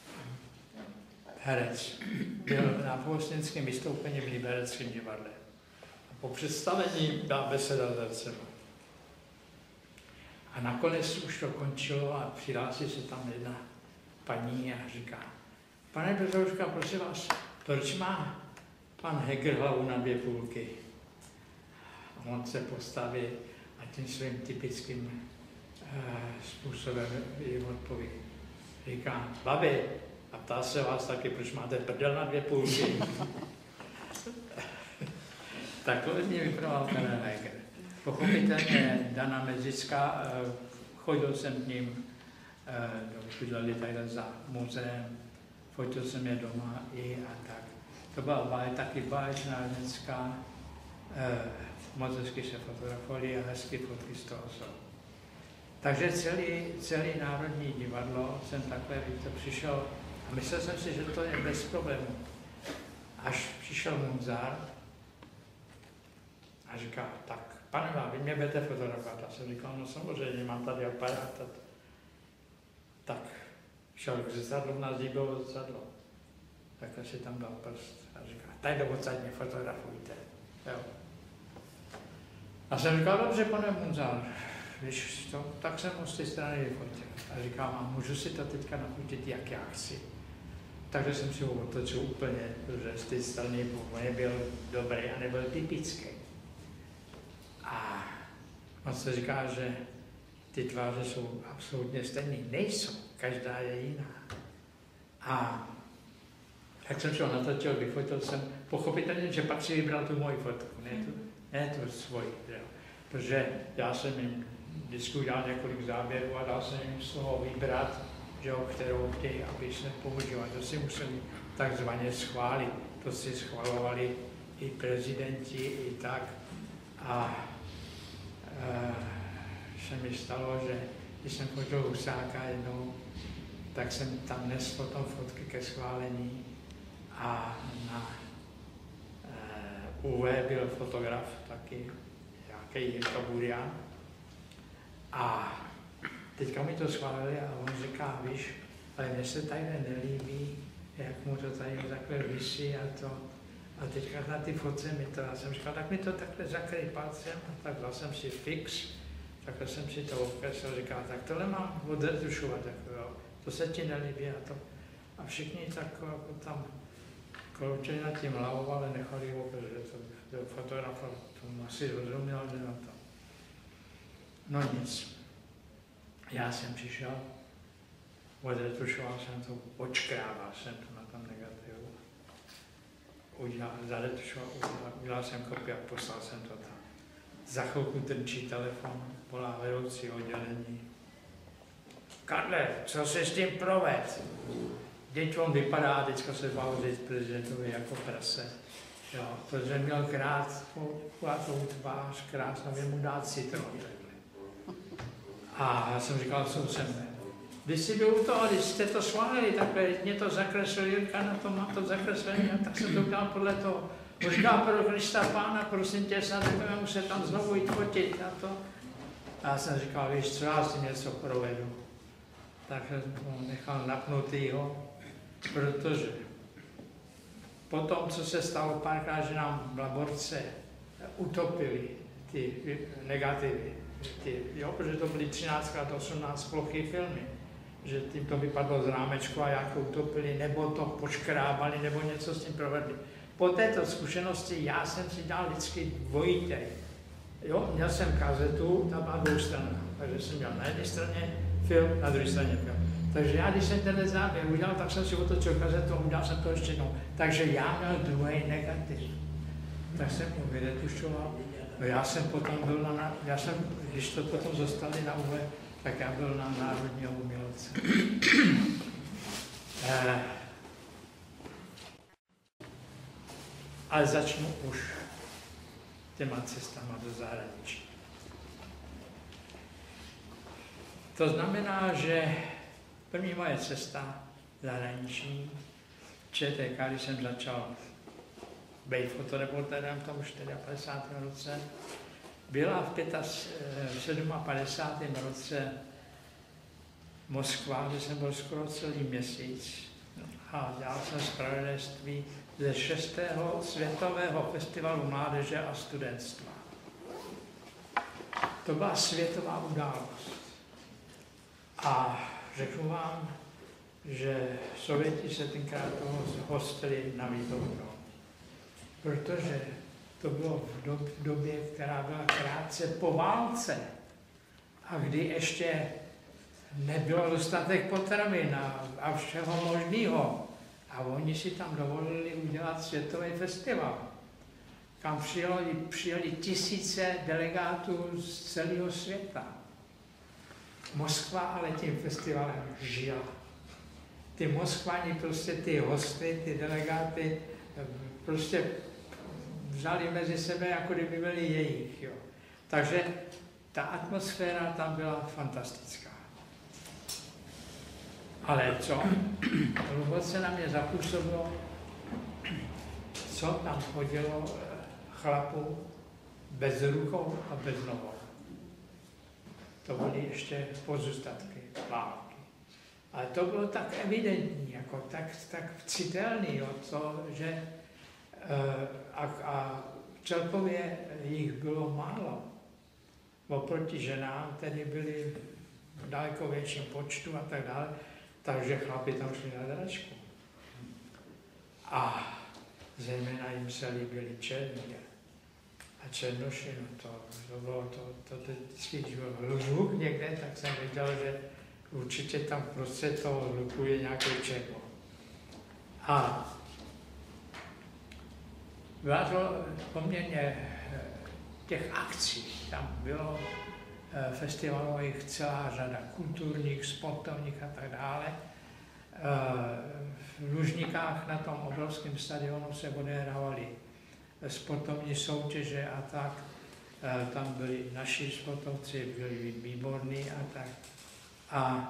Speaker 1: herec, byl na pohostinském vystoupení v Libereckém divadle. Po představení byla beseda s hercem. A nakonec už to končilo a přihlásí se tam jedna paní a říká, pane Bezrouška, prosím vás, proč má pan Heger hlavu na 2 půlky? A on se postaví a tím svým typickým způsobem jim odpoví. Říká, babi, a ptá se vás taky, proč máte prdel na 2 půlky? Takhle mě vyproval ten Heger. Pochopitelně Dana Mezická, chodil jsem k ním, bydleli takhle za muzeem, fotil jsem je doma i a tak. To byla taky báječná ženská, moc hezky se fotografovali a hezky fotky z toho jsou. Takže celý Národní divadlo jsem takhle přišel a myslel jsem si, že to je bez problémů. Až přišel Munzar a říká, tak pane, vy mě budete fotografovat. A jsem říkal, no samozřejmě, mám tady aparát. Tak šel k zrcadlu, nás líbilo zrcadlo. Takhle si tam dal prst a říká, tady odsaď mě fotografujte. Jo. A jsem říkal, dobře, pane Munzar, když to, tak jsem ho z té strany vyfotil. A říkám, a můžu si to teďka nafotit, jak já chci. Takže jsem si ho otočil úplně, protože z té strany nebyl dobrý a nebyl typický. A on se říká, že ty tváře jsou absolutně stejné. Nejsou, každá je jiná. A jak jsem se ho natočil, vyfotil jsem, pochopitelně, že pak si vybral tu moji fotku, ne tu svoji. Protože já jsem jim vždycky udělal několik záběrů a dal jsem jim z toho vybrat, kterou chtějí, aby se používali. To si museli takzvaně schválit. To si schvalovali i prezidenti, i tak. A se mi stalo, že když jsem fotil Husáka jednou, tak jsem tam nesl potom fotky ke schválení a na UV byl fotograf taky, nějaký Jirka Burian. A teďka mi to schválili a on říká, víš, ale mně se tady nelíbí, jak mu to tady takhle visí a to. A teďka na ty fotce mi to, já jsem říkal, tak mi to takhle zakryj palcem, a tak dal jsem si fix, takhle jsem si to obkreslil, říkal, tak tohle mám odretušovat, to se ti nelíbí a to. A všichni tak jako tam kroučili nad tím hlavou, ale nechali ho, protože to fotograf tomu asi rozuměl, že na to. No nic. Já jsem přišel, odretušoval jsem to, odškrával jsem to na tom negativu. Udělal jsem kopii a poslal jsem to tam. Za chvilku trčí telefon, volá vedoucí oddělení. Karle, co se s tím proved? Teď on vypadá, teďka se bál říct prezidentovi jako prase. Jo, protože měl krátkou tvář, krásnou, mu dát citron. A já jsem říkal, co jsem. Když jsi byl u toho, když jste to schválili, takhle mě to zakreslil Jirka, na to má to zakreslení, tak jsem to udělal podle toho. On říká, pro Krista Pána, prosím tě, snad nebudeme muset tam znovu jít fotit na to. A já jsem říkal, víš co, já si něco provedu. Tak jsem ho nechal napnutýho, protože potom, co se stalo párkrát, že nám v laborce utopili ty negativy, protože to byly 13x18 plochy filmy, že tím to vypadlo z rámečku a jak to utopili, nebo to poškrábali, nebo něco s tím provedli. Po této zkušenosti já jsem si dal vždycky dvojitý. Jo, měl jsem kazetu, ta byla dvoustranná, takže jsem měl na jedné straně film, na druhé straně film. Takže já, když jsem tenhle záběr udělal, tak jsem si otočil kazetu a udělal jsem to ještě jednou. Takže já měl druhý negativ. Tak jsem ho vyretušoval. Já jsem potom byl když to potom zostali na UV, tak já byl na národního umělce. Ale začnu už těma cestama do zahraničí. To znamená, že první moje cesta zahraniční, ČTK, když jsem začal být fotoreportérem v tom 54. roce, byla v 57. roce Moskva, kde jsem byl skoro celý měsíc a dělal jsem zpravodajství ze 6. světového festivalu mládeže a studentstva. To byla světová událost. A řeknu vám, že Sověti se tenkrát toho zhostili na výbornou. Protože to bylo v době, která byla krátce po válce a kdy ještě nebylo dostatek potravin a všeho možného. A oni si tam dovolili udělat světový festival, kam přijeli tisíce delegátů z celého světa. Moskva ale tím festivalem žila. Ty Moskvani prostě ty hosty, ty delegáty prostě vzali mezi sebe, jako kdyby byli jejich. Jo. Takže ta atmosféra tam byla fantastická. Ale co? Hluboce na mě zapůsobilo, co tam chodilo chlapů bez rukou a bez nohou. To byly ještě pozůstatky války. Ale to bylo tak evidentní, jako tak citelný, jo, to, že a celkově jich bylo málo. Oproti ženám, tedy byli v daleko větším počtu a tak dále, takže chlapi tam šli na dračku. A zejména jim se líbili černí a černoši, no to bylo to vždycky, když byl hluk někde, tak jsem věděl, že určitě tam prostřed toho hluku je nějaký černo. A byla to poměrně těch akcí, tam bylo festivalových celá řada, kulturních, sportovních a tak dále. V Lužnikách na tom obrovském stadionu se odehrávaly sportovní soutěže a tak. Tam byli naši sportovci, byli výborní a tak. A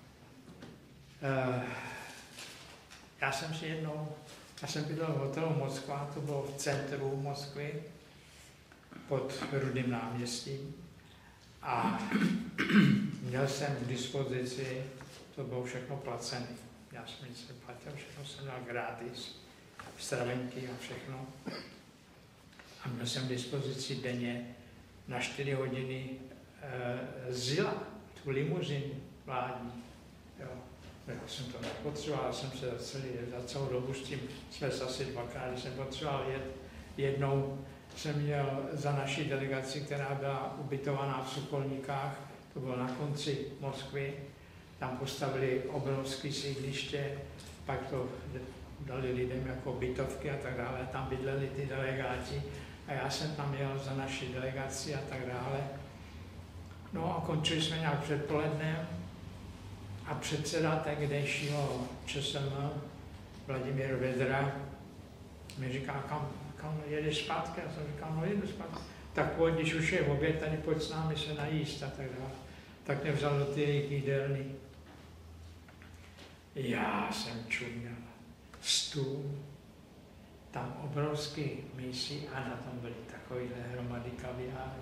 Speaker 1: já jsem bydlel v hotelu Moskva, to bylo v centru Moskvy, pod Rudým náměstím. A měl jsem k dispozici, to bylo všechno placené. Já jsem nic neplatil, všechno jsem měl gratis, stravenky a všechno. A měl jsem k dispozici denně na 4 hodiny Zila, tu limuzinu vládní. Jo. Já jsem to nepotřeboval, jsem se za celou dobu s tím jsme asi dvakrát, když jsem potřeboval jet. Jednou jsem měl za naší delegaci, která byla ubytovaná v Sokolníkách, to bylo na konci Moskvy, tam postavili obrovské sídliště, pak to dali lidem jako bytovky a tak dále, tam bydleli ty delegáti a já jsem tam jel za naší delegaci a tak dále. No a končili jsme nějak předpolednem a předseda tehdejšího ČSM, Vladimír Vedra, mi říká, kam jedeš zpátky? Já jsem říkal, no jedu zpátky. Tak pojď, když už je oběd, tady pojď s námi se najíst a tak dále. Tak mě vzal do ty jejich jídelny. Já jsem čuměl. Stůl, tam obrovský mísy a na tom byly takovýhle hromady kaviáru.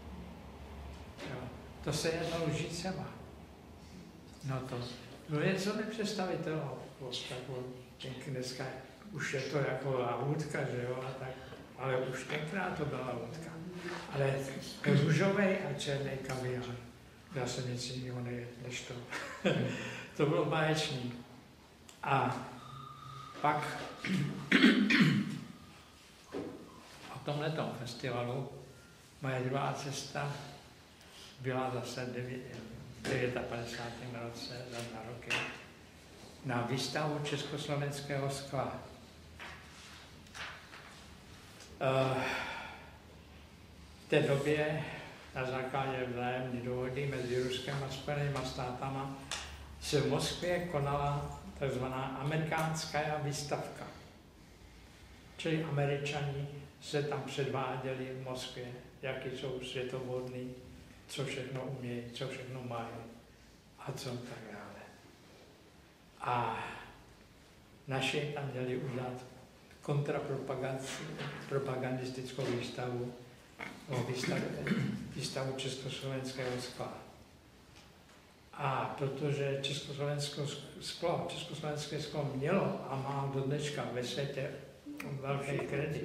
Speaker 1: To se jednou lžícema. No to bylo něco nepředstavitelného. Dneska už je to jako lahůdka, že jo, a tak, ale už tenkrát to byla lahůdka. Ale růžový a černý kaviár, já jsem nic jiného nejedl než to. To bylo báječný. A pak o tomhletom festivalu moje druhá cesta byla zase v 59. roce, za 2 roky, na výstavu československého skla. V té době na základě vzájemné dohody mezi Ruskem a Spojenými státama se v Moskvě konala tzv. Amerikánská výstavka. Čili Američani se tam předváděli v Moskvě, jaký jsou světoborní, co všechno umějí, co všechno mají a co tak dále. A naši tam měli udělat kontrapropagandistickou výstavu o výstavu československého skla. A protože československé sklo mělo a má do dneška ve světě velký kredit,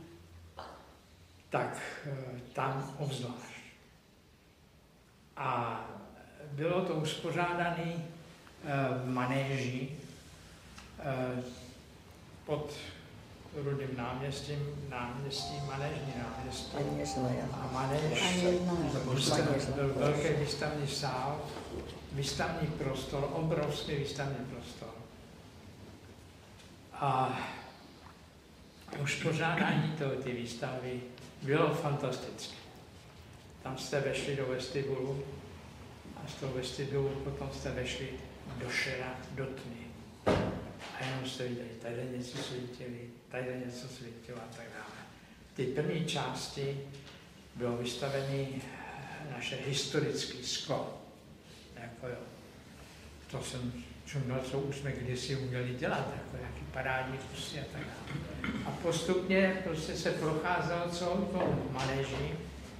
Speaker 1: tak tam obzvlášť. A bylo to uspořádané v manéži pod Rudým náměstím, Manéžní náměstí. A Manéž byl velký výstavní sál, výstavní prostor, obrovský výstavní prostor. A uspořádání ty výstavy bylo fantastické. Tam jste vešli do vestibulu a z toho vestibulu potom jste vešli do šera, do tmy. A jenom jste viděli, tady něco svítilo a tak dále. Ty první části bylo vystavené naše historické sklo. Jako jo. To jsem čuměl, co už jsme kdysi uměli dělat, jako jaký parádní kusy a tak dále. A postupně prostě se procházelo celou tou manéží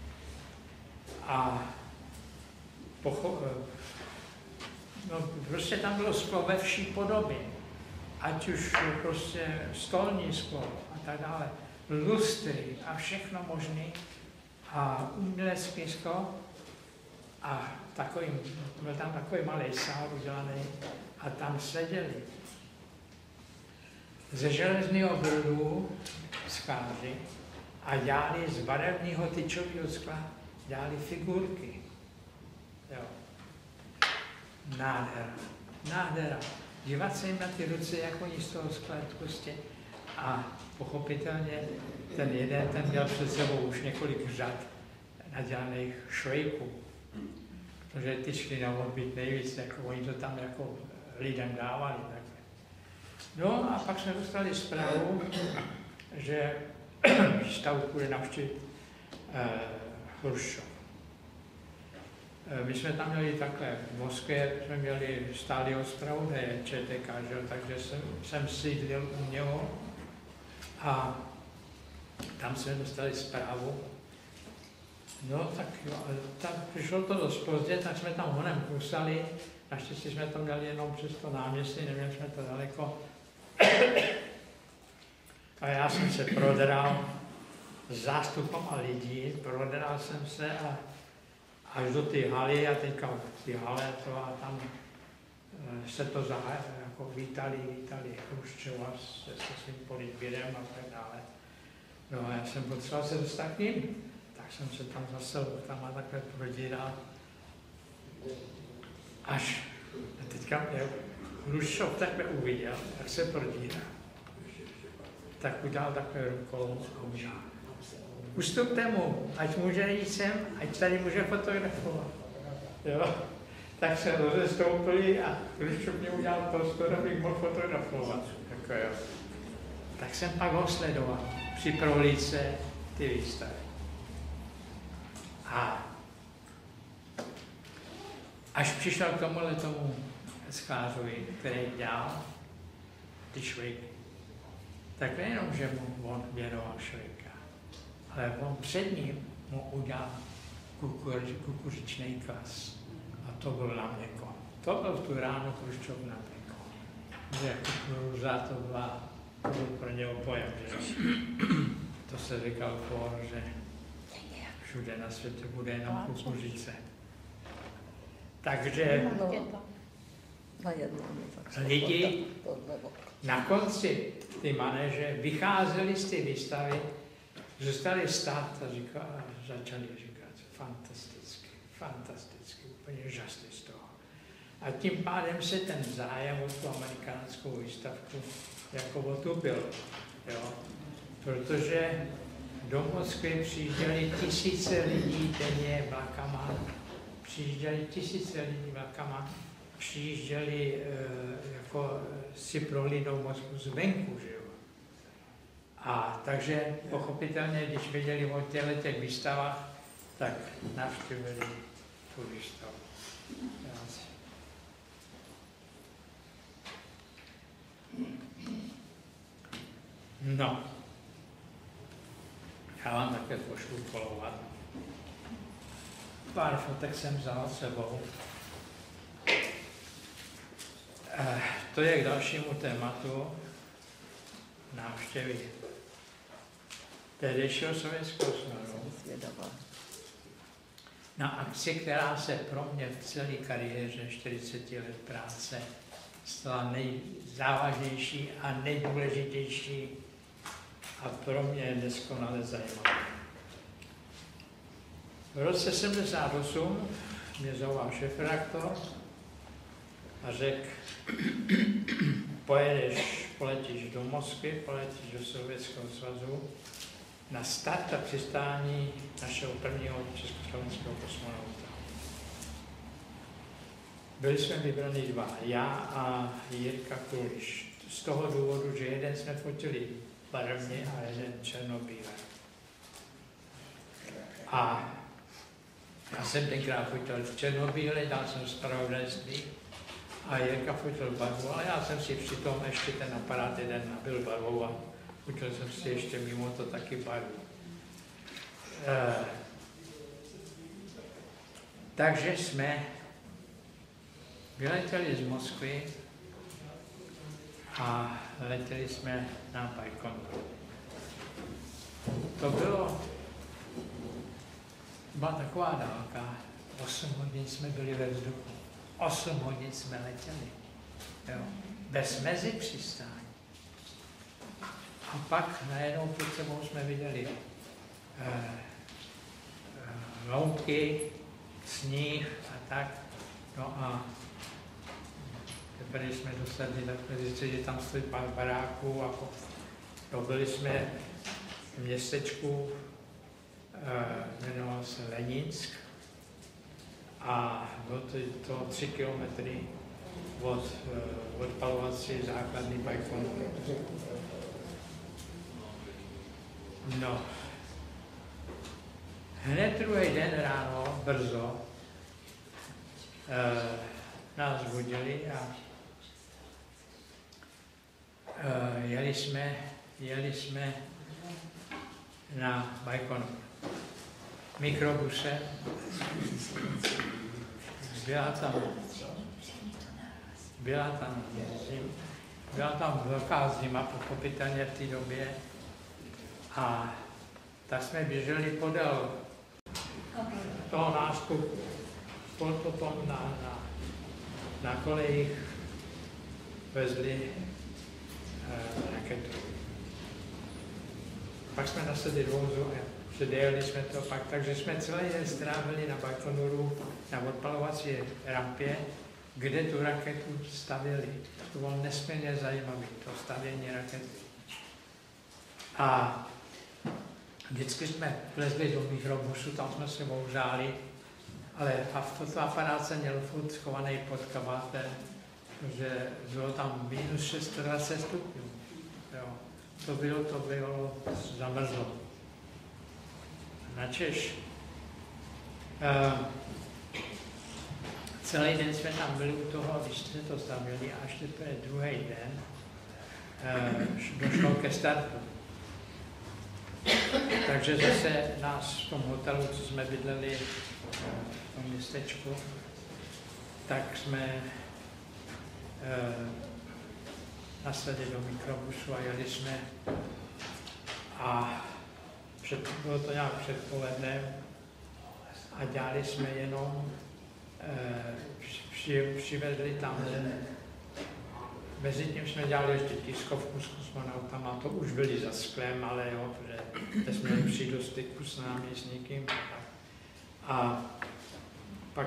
Speaker 1: a prostě tam bylo sklo ve vší podobě. Ať už prostě stolní sklo a tak dále, lustry a všechno možné a umělecké sklo a byl tam takový malý sál udělaný a tam seděli ze železného brodu skláři a dělali z barevného tyčového skla, dělali figurky. Jo. Nádhera. Dívat se jim na ty ruce, jak oni z toho skla prostě. A pochopitelně ten jeden, ten měl před sebou už několik řad nadělaných švejků. Protože ty šli na odbyt nejvíc, jako oni to tam jako lidem dávali. Takhle. No a pak jsme dostali zprávu, že výstavu půjde navštívit Chruščov. My jsme tam měli takhle, v Moskvě jsme měli stálého zpravodaje ČTK, takže jsem sídlil u něho a tam jsme dostali zprávu. No tak jo, tak přišlo to dost pozdě, tak jsme tam honem kusali, naštěstí jsme to měli jenom přes to náměstí, neměli jsme to daleko. A já jsem se prodral s zástupem a lidí, prodral jsem se a až do té haly a teďka v té hale to a tam se to jako vítali Chruščova se svým politbírem a tak dále. No a já jsem potřeboval se dostat k ním, tak jsem se tam zase tam a takhle prodíral. Až teďka mě Chruščov takhle uviděl, jak se prodírá. Tak udělal takhle rukou a udělal. Ustupte mu, ať může jít sem, ať tady může fotografovat. Jo? Tak se rozestoupili a Chruščov mě udělal prostor, abych mohl fotografovat. Jako jo. Tak jsem pak ho sledoval při prohlídce ty výstavy. A až přišel k tomu sklářovi, který dělal ty švejky, tak nejenom, že mu on věnoval švejka, ale on před ním mu udělal kukuřičný kvas. A to byl na měko. To byl v tu ránu Chruščov na měko. Že kukuruza to byl pro něho pojem, že to se říkal for, že všude na světě bude jenom kukuřice. Takže lidi na konci, ty manéže, vycházeli z té výstavy, zůstali stát a začali říkat, fantasticky, úplně žasli z toho. A tím pádem se ten zájem o tu amerikánskou výstavku jako otupil, jo? Protože do Moskvy přijížděli tisíce lidí denně vlakama, přijížděli jako si prohlídnout Moskvu zvenku, že jo. A takže pochopitelně, když věděli o těch výstavách, tak navštívili tu výstavu. No, já vám také pošlu kolovat. Pár fotek jsem vzal sebou. To je k dalšímu tématu návštěvy tehdejšího Sovětského svazu. Na akci, která se pro mě v celé kariéře 40 let práce stala nejzávažnější a nejdůležitější a pro mě neskonale zajímavá. V roce 78 mě zavolal šéfredaktor a řekl, poletíš do Moskvy, poletíš do Sovětského svazu na start a přistání našeho prvního československého kosmonauta. Byli jsme vybraní dva, já a Jirka Kuliš. Z toho důvodu, že jeden jsme fotili barevně a jeden černobíle. A já jsem tenkrát fotil černobíle, dal jsem zpravodajství a Jirka fotil barvu, ale já jsem si přitom ještě ten aparát jeden nabil barvou a fotil jsem si ještě mimo to taky barvu. Takže jsme vyletěli z Moskvy a letěli jsme na Bajkonur. To byla taková dálka, 8 hodin jsme byli ve vzduchu, 8 hodin jsme letěli, jo, bez mezipřistání. A pak najednou před sebou jsme viděli loutky, sníh a tak, no a teprve jsme dosadli takhle zjistili, že tam stojí pár baráků a byli jsme v městečku, jmenoval se Leninsk a bylo to 3 kilometry od odpalovací základny Bajkonur. No, hned druhý den ráno, brzo, nás budili a jeli jsme na Bajkonur. Mikrobuse, byla tam velká zima, pochopitelně v té době, a tak jsme běželi podél toho nástupu, potom na kolejích vezli raketu. Pak jsme nasedli do vozu a předjeli jsme to pak, takže jsme celý den strávili na Bajkonuru, na odpalovací rampě, kde tu raketu stavěli. To bylo nesmírně zajímavé, to stavění rakety. A vždycky jsme vlezli do mikrobusu, tam jsme se ohřáli, ale fotoaparát měl furt schovaný pod kabátem, že bylo tam minus 26 stupňů. Jo. To bylo zamrzlo. Načež celý den jsme tam byli u toho, když jsme to stavili, až teprve druhý den došlo ke startu. Takže zase nás v tom hotelu, co jsme bydleli v tom městečku, tak jsme nasedli do mikrobusu a jeli jsme a bylo to nějak předpoledne a dělali jsme jenom přivezli tam. Mezitím jsme dělali ještě tiskovku s kosmonautama, to už byli za sklem, ale jo, protože jsme měli přijít do styku s námi, s někým. A pak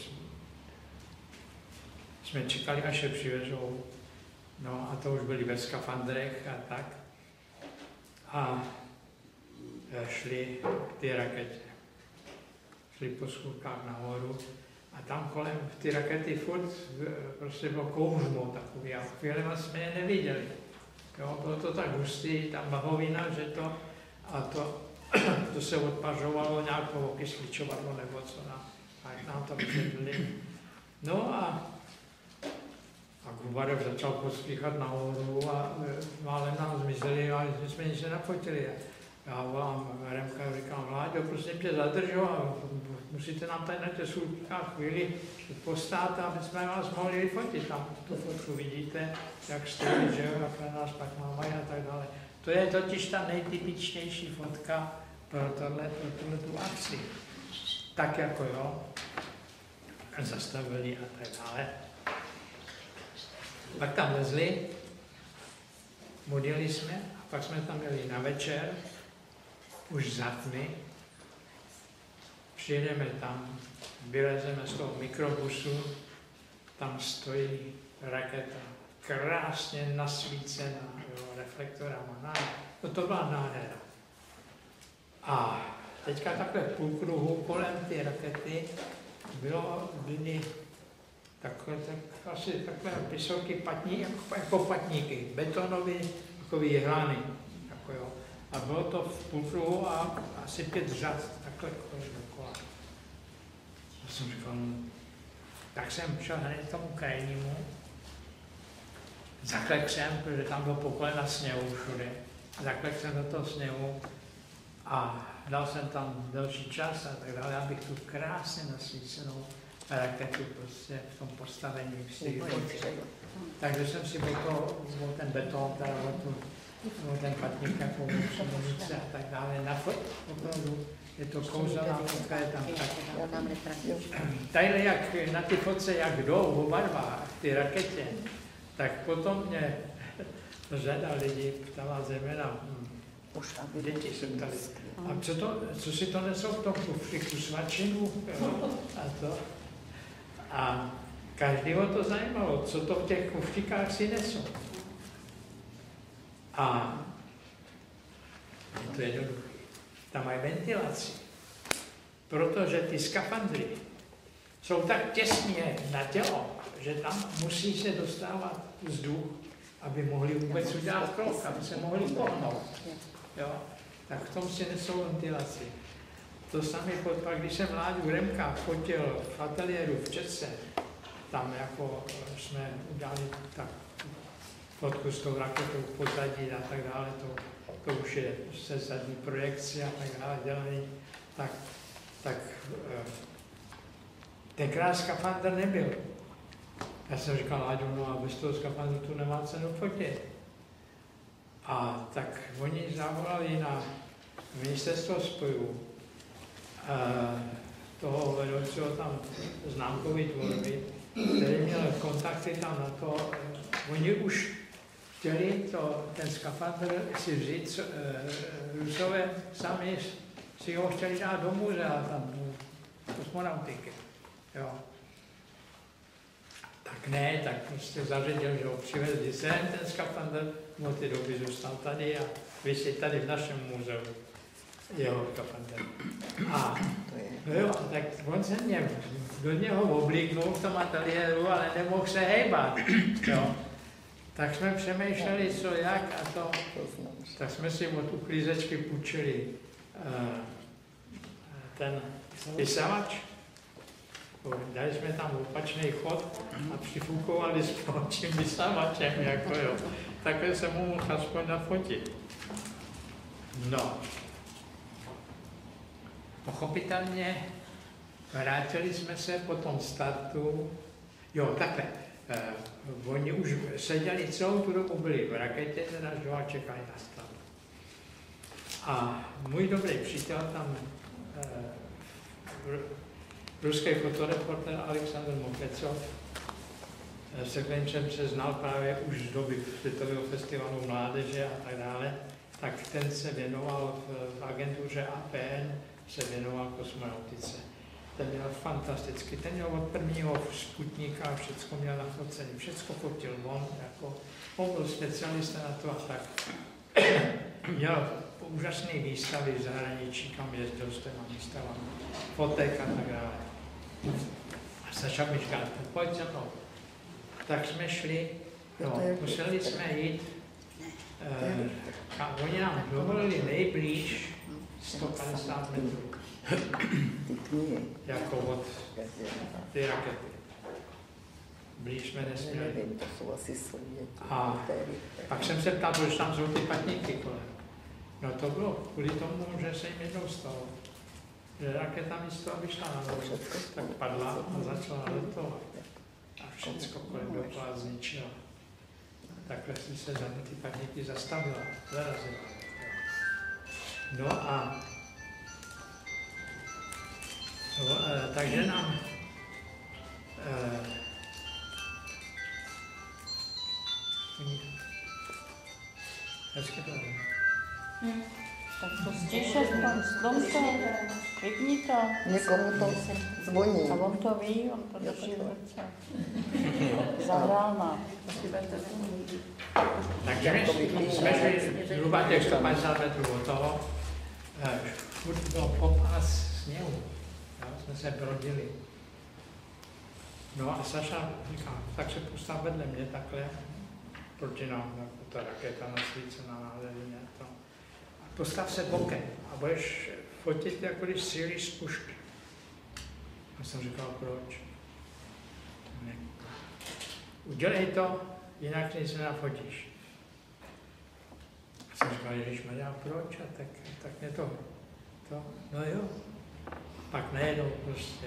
Speaker 1: jsme čekali, až je přivezou. No a to už byli ve skafandrech a tak. A šli k té raketě. Šli po schůdkách nahoru a tam kolem ty rakety furt prostě bylo kouřmo takový a chvíli jsme je neviděli. Jo, bylo to tak hustý, ta bahovina, že to, a to se odpařovalo nějakou okysličovadlo nebo co, tak nám to vysvětlili. No a Gubarev začal pospíchat nahoru a málem nám zmizeli a my jsme nic nenafotili. Já volám Remka a říkám, Vláďo, prosím tě, zadržo a musíte nám tady na těch schůdkách chvíli postát, aby jsme vás mohli vyfotit. Tam tu fotku vidíte, jak stojí, že jo, jak nás pak mávají a tak dále. To je totiž ta nejtypičtější fotka pro tu akci. Tak jako jo, zastavili a tak dále. Pak tam lezli, modlili jsme a pak jsme tam jeli na večer, už za tmy. Přijedeme tam, vylezeme z toho mikrobusu, tam stojí raketa, krásně nasvícená, jo, reflektorama. No to byla nádhera. A teďka takhle půlkruhu kolem té rakety byly asi takové vysoké patní, jako patníky, betonové, takové hlany. Jako jo. A bylo to v půlkruhu a asi 5 řad, takhle dokola. Já jsem říkal, tak jsem šel hned k tomu krajnímu, zaklekl jsem, protože tam bylo pokolena sněhu všude, zaklekl jsem do toho sněhu a dal jsem tam delší čas a tak dále, abych tu krásně nasvícenou raketu prostě v tom postavení takže jsem si o ten beton, o ten patník, jako a tak dále, opravdu je to kouzelná fotka, je tam tak. Tadyhle jak na ty fotce, jak jdou oba dva v té raketě, tak potom mě řada lidí ptala zejména, děti se ptali, a co si to nesou v tom kufříku, svačinu a to. A každého to zajímalo, co to v těch kufříkách si nesou. A je to jednoduché. Tam mají ventilaci, protože ty skafandry jsou tak těsně na tělo, že tam musí se dostávat vzduch, aby mohli vůbec udělat krok, aby se mohli pohnout. Jo? Tak v tom si nesou ventilaci. To samé pak, když jsem Láďu Remka fotil v ateliéru v Čece, tam jako jsme udělali tak fotku s tou raketou v pozadí a tak dále, to už je se zadní projekci a tak dále dělaný, tak tenkrát skafandr nebyl. Já jsem říkal Láďu, no a bez toho skafandru tu nemá cenu fotit. A tak oni zavolali na ministerstvo spojů toho vedoucího tam známkové tvorby, který měl kontakty tam na to. Oni už chtěli ten skafandr si vzít, Rusové sami si ho chtěli dát do muzea tam, kosmonautiky. Jo. Tak ne, tak prostě zařadil, že ho přivezli sem, ten skafandr, od té doby zůstal tady a visí tady v našem muzeu. Jeho skafandr. A jo, tak on se mě do něho oblíknul v tom ateliéru, ale nemohl se hejbat. Jo. Tak jsme přemýšleli, co jak a to. Tak jsme si od uklízečky půjčili ten vysavač. Dali jsme tam opačný chod a přifukovali s tím vysavačem, jako jo. Takhle se mu mohl aspoň nafotit. No. Pochopitelně vrátili jsme se po tom startu, jo, takhle, oni už seděli celou tu dobu, byli v raketě, teda a čekali na start. A můj dobrý přítel tam ruský fotoreporter Alexandr Mokecov, se kterým jsem se znal právě už z doby Světového festivalu mládeže a tak dále, tak ten se věnoval v agentuře APN, se věnoval kosmonautice. Ten měl fantasticky, ten měl od prvního Sputníka, všecko měl nafocený, všecko fotil on, jako on byl specialista na to a tak. Měl úžasné výstavy v zahraničí, kam jezdil s těma výstavami, fotek a tak dále. A začal mi říkat, pojď za mnou. Tak jsme šli, no, museli jsme jít, a oni nám dovolili nejblíž 150 metrů. Jako od ty rakety. Blíž jsme nesměli. A pak jsem se ptal, proč tam jsou ty patníky kolem. No to bylo kvůli tomu, že se jim jednou stalo, že raketa místo, aby šla na zem, tak padla a začala letovat. A všecko kolem dokola zničila. Takhle si se za ty patníky zastavila, zarazila. No a takže nám hezky to je.
Speaker 3: Tak to stiše, zlom to, vypni to.
Speaker 2: Někomu to zvoní.
Speaker 3: A on to ví, on to drží v ruce. Zahrál nám.
Speaker 1: Takže jsme šli zhruba těch 150 metrů od toho, furt bylo popás sněhu, jsme se brodili. No a Saša říká, tak se postav vedle mě takhle, proti nám, jako ta raketa nasvícená nádherně. A postav se bokem a budeš fotit, jako když střílíš z pušky. A jsem říkal, proč? Ne. Udělej to, jinak nic nenafotíš. A jsem říkal, ježišmarja, proč? A tak mě to, no jo. Pak najednou prostě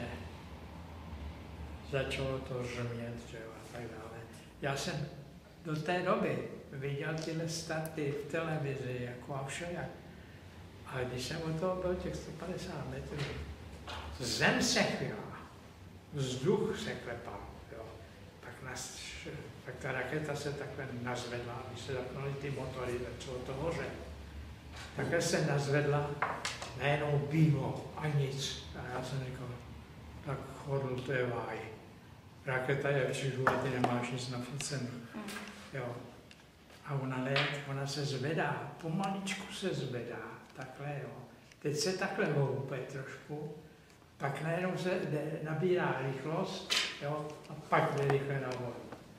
Speaker 1: začalo to řmět, že jo, a tak dále. Já jsem do té doby viděl tyhle starty v televizi, jako a všelijak. Ale když jsem od toho byl těch 150 metrů, zem se chvěla, vzduch se klepal, jo. Pak ta raketa se takhle nazvedla, když se zapnuly ty motory, začalo to hořet. Takhle se nazvedla, najednou bílo a nic. A já jsem říkal, tak chodl, to je váj. Raketa je všižu a ty nemáš nic nafocený. Jo. A ona se zvedá, pomaličku se zvedá, takhle jo. Teď se takhle houpe trošku, pak najednou se nabírá rychlost, jo, a pak jde rychle nahoru.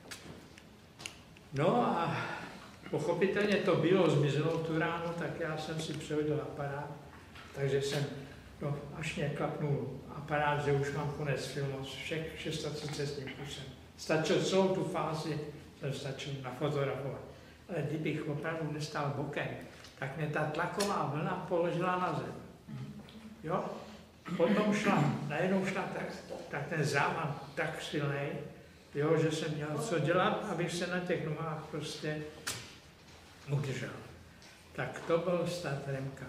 Speaker 1: No a pochopitelně to bylo zmizelo tu ránu, tak já jsem si přehodil aparát, takže jsem, no, až mě klapnul aparát, že už mám konec filmu, všech 630 snímků jsem stačil celou tu fázi, jsem stačil nafotografovat. Ale kdybych opravdu nestál bokem, tak mě ta tlaková vlna položila na zem. Jo? Potom najednou šla tak ten závan tak silnej, jo, že jsem měl co dělat, abych se na těch nohách prostě udržel. Tak to byl start Remka.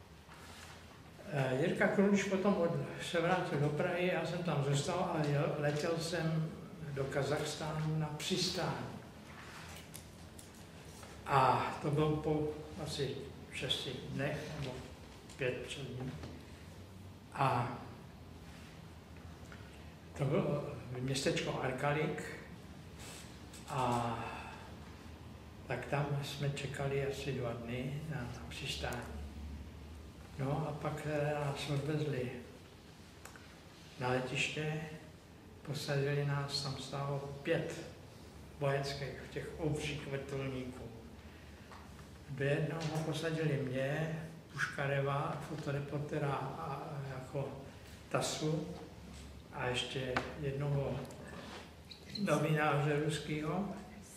Speaker 1: Jirka Krunič potom se vrátil do Prahy, já jsem tam zůstal a letěl jsem do Kazachstánu na přistání. A to bylo po asi 6 dnech, nebo 5 dní. A to bylo městečko Arkalik a tak tam jsme čekali asi 2 dny na přistání. No a pak nás odvezli na letiště, posadili nás, tam stálo 5 vojenských, těch obřích vrtulníků. Do jednoho posadili mě, Puškareva, fotoreportera a jako Tasu a ještě jednoho novináře ruského.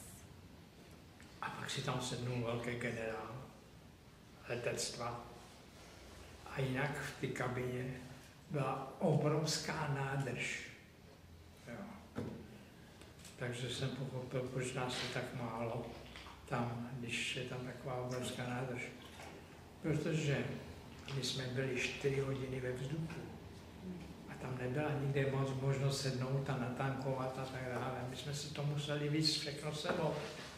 Speaker 1: A pak si tam sednul velký generál letectva. A jinak v té kabině byla obrovská nádrž. Jo. Takže jsem pochopil, proč nás je tak málo tam, když je tam taková obrovská nádrž. Protože my jsme byli 4 hodiny ve vzduchu. A tam nebyla nikde moc možnost sednout a natankovat a tak dále. My jsme si to museli víc všechno sebou.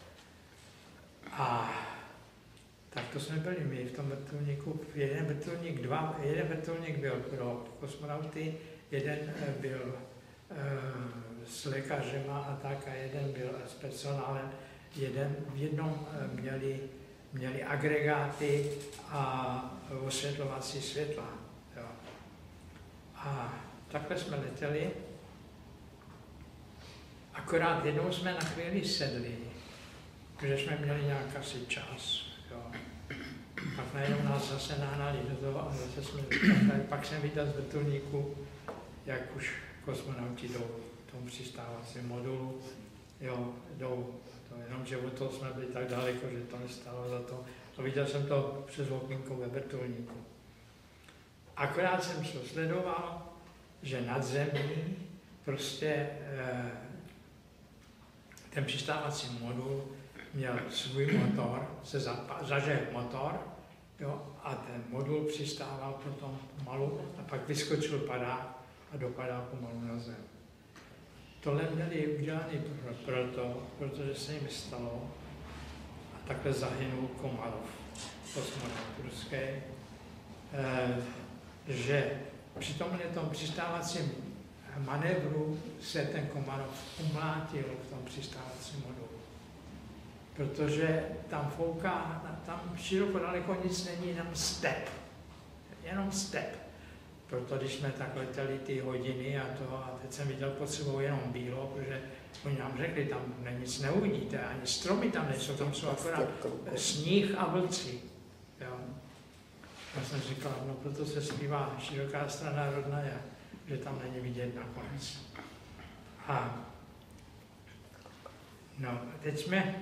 Speaker 1: A tak to jsme byli my v tom vrtulníku. Jeden vrtulník byl pro kosmonauty, jeden byl s lékařema a tak, a jeden byl s personálem. V jednom měli agregáty a osvětlovací světla. Jo. A takhle jsme letěli. Akorát jednou jsme na chvíli sedli, protože jsme měli nějak asi čas. Jo. Pak najednou nás zase nahnali do toho a zase jsme letali. Pak jsem viděl z vrtulníku, jak už kosmonauti jdou v tom přistávacím modulu. Jo, jdou. Jenomže od toho jsme byli tak daleko, že to nestálo za to. A viděl jsem to přes okýnko ve vrtulníku. Akorát jsem to sledoval, že nad zemí prostě ten přistávací modul měl svůj motor, zažehl motor, jo, a ten modul přistával potom pomalu a pak vyskočil padák a dopadal pomalu na zem. Tohle měli udělané protože se jim stalo, a takhle zahynul Komarov, kosmonaut ruský, že při tom přistávacím manévru se ten Komarov umlátil v tom přistávacím modulu. Protože tam fouká, tam široko daleko nic není, jenom step. Proto když jsme tak letěli ty hodiny a teď jsem viděl pod sebou jenom bílo, protože oni nám řekli, tam nic neuvidíte, ani stromy tam nejsou, tam jsou akorát sníh a vlci. Jo. Já jsem říkal, no proto se zpívá široká strana Rodnaja, že tam není vidět nakonec. A no, teď jsme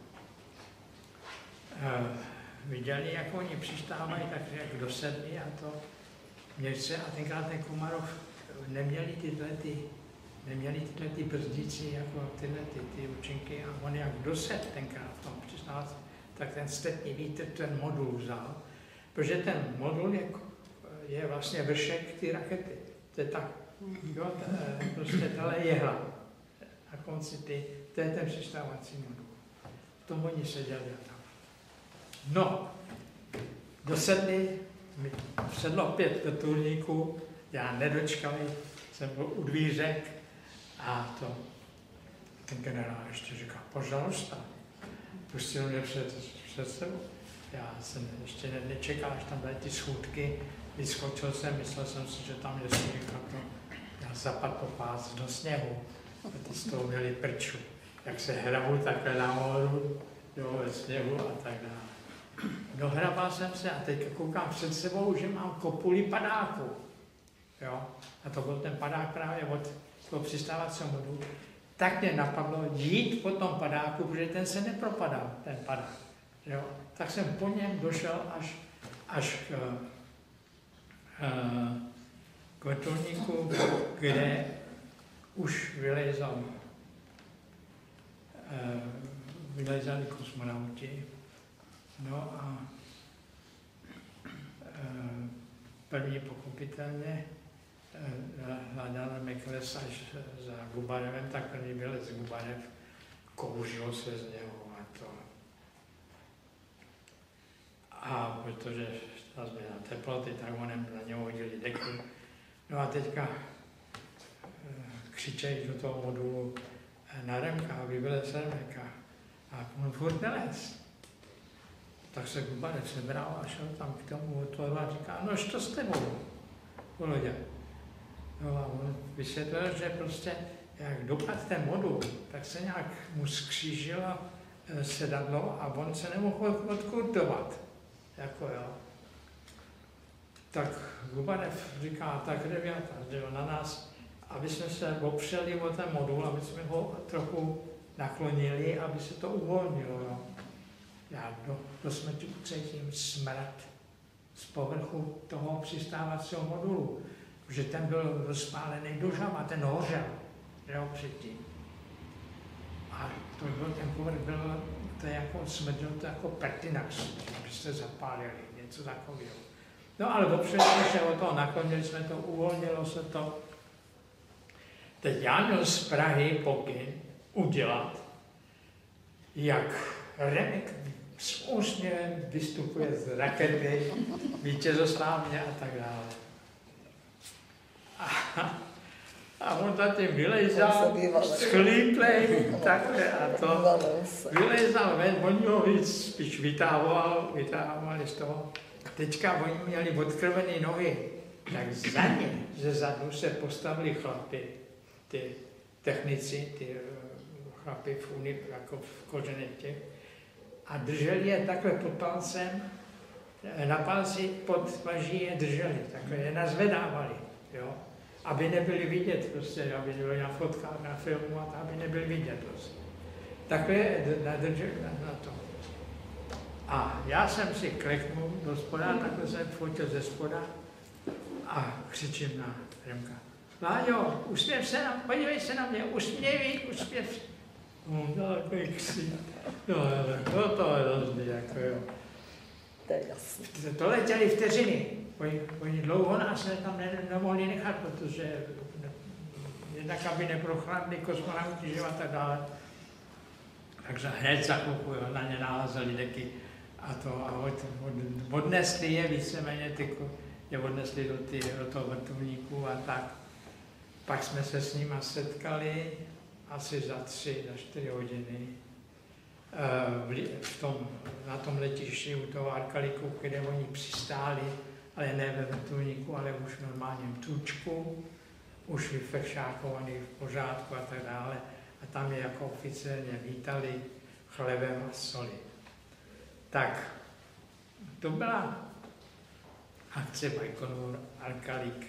Speaker 1: viděli, jak oni přistávají, takže jak dosedli a to měřce, a tenkrát ten Komarov neměli tyhle brzdící, jako tyhle ty účinky, a on jak dosed tenkrát v tom přistávacím, tak ten stepní vítr ten modul vzal, protože ten modul je vlastně vršek ty rakety. To je tak, jo, prostě tahle jehla. Na konci to je ten přistávací modul. V tom oni seděli a tam. No, dosedli, sedlo 5 vrtulníků, já nedočkali, jsem byl u dvířek a ten generál ještě říká, požalosta, pustil mě před sebou. Já jsem ještě nečekal, až tam byly ty schůdky, vyskočil jsem, myslel jsem si, že tam je sníh a to. Já zapadl po pás do sněhu a ty z toho měli prču, jak se hrabou takhle nahoru, jo, ve sněhu a tak dále. Dohrabal jsem se a teď koukám před sebou, že mám kopuli padáku. Jo? A to byl ten padák právě od toho přistávacího modulu. Tak mě napadlo jít po tom padáku, protože ten se nepropadal, ten padák. Jo? Tak jsem po něm došel až k vrtulníku, kde už vylezali kosmonauti. No a první pochopitelně hledáme kles až za Gubarevem, tak první vylez Gubarev, kouřilo se z něho a to. A protože ta změna teploty, tak oni na něho hodili deku. No a teďka křičejí do toho modulu na Remka, aby vylez Remka. A on furt nelez. Tak se Gubarev sebral a šel tam k tomu otvoru a říká, no što s tebou, Volodě. No a on vysvětlil, že prostě jak dopadl ten modul, tak se nějak mu skřížilo sedadlo a on se nemohl odkurtovat. Jako jo. Tak Gubarev říká, tak devěta, že jo, na nás, aby jsme se opřeli o ten modul, aby jsme ho trochu naklonili, aby se to uvolnilo. Jo. Já do smrti cítím smrad z povrchu toho přistávacího modulu, protože ten byl rozpálený do žaba, ten hořel, jo, předtím. A to byl, ten povrch byl, to je jako smrdil, to jako pertinax, abyste zapálili, něco takového. No ale dopředu se o toho naklonili jsme to, uvolnilo se to Teď já měl z Prahy pokyn udělat, jak Remek s úsměvem vystupuje z rakety, vítězoslávně a tak dále. A on zatím vylejzal, schlíplej, takhle a to. Vylejzal ven, oni ho víc spíš vytahovali z toho. Teďka oni měli odkrvené nohy, tak za ně, ze zadu se postavili chlapi, ty technici, ty chlapi jako v kožených těch, a drželi je takhle pod palcem, na palci pod paží je drželi, takhle je nazvedávali, jo, aby nebyli vidět, prostě, aby bylo na fotkách, na filmu, a aby nebyli vidět, prostě. Takhle je nadrželi na to. A já jsem si kleknul do spoda, takhle jsem fotil ze spoda a křičím na Remka. Láďo, usměv se na, podívej se na mě, usměv se. No, takový ksít. No, to je rozdíl, jako jo.
Speaker 2: To je jasný.
Speaker 1: To letěli vteřiny. Oni dlouho nás tam nemohli nechat, protože jednak aby neprochladli kosmonauti, že a tak dále. Takže hned za chvilku na ně nalezali deky a odnesli je víceméně, je odnesli do toho vrtulníku a tak. Pak jsme se s nima setkali asi za 4 hodiny na tom letišti u toho Arkaliku, kde oni přistáli, ale ne ve vrtulníku, ale už v normálním tučku, už vyfešákovaný v pořádku a tak dále. A tam je jako oficiálně vítali chlebem a soli. Tak, to byla akce Bajkonur Arkalik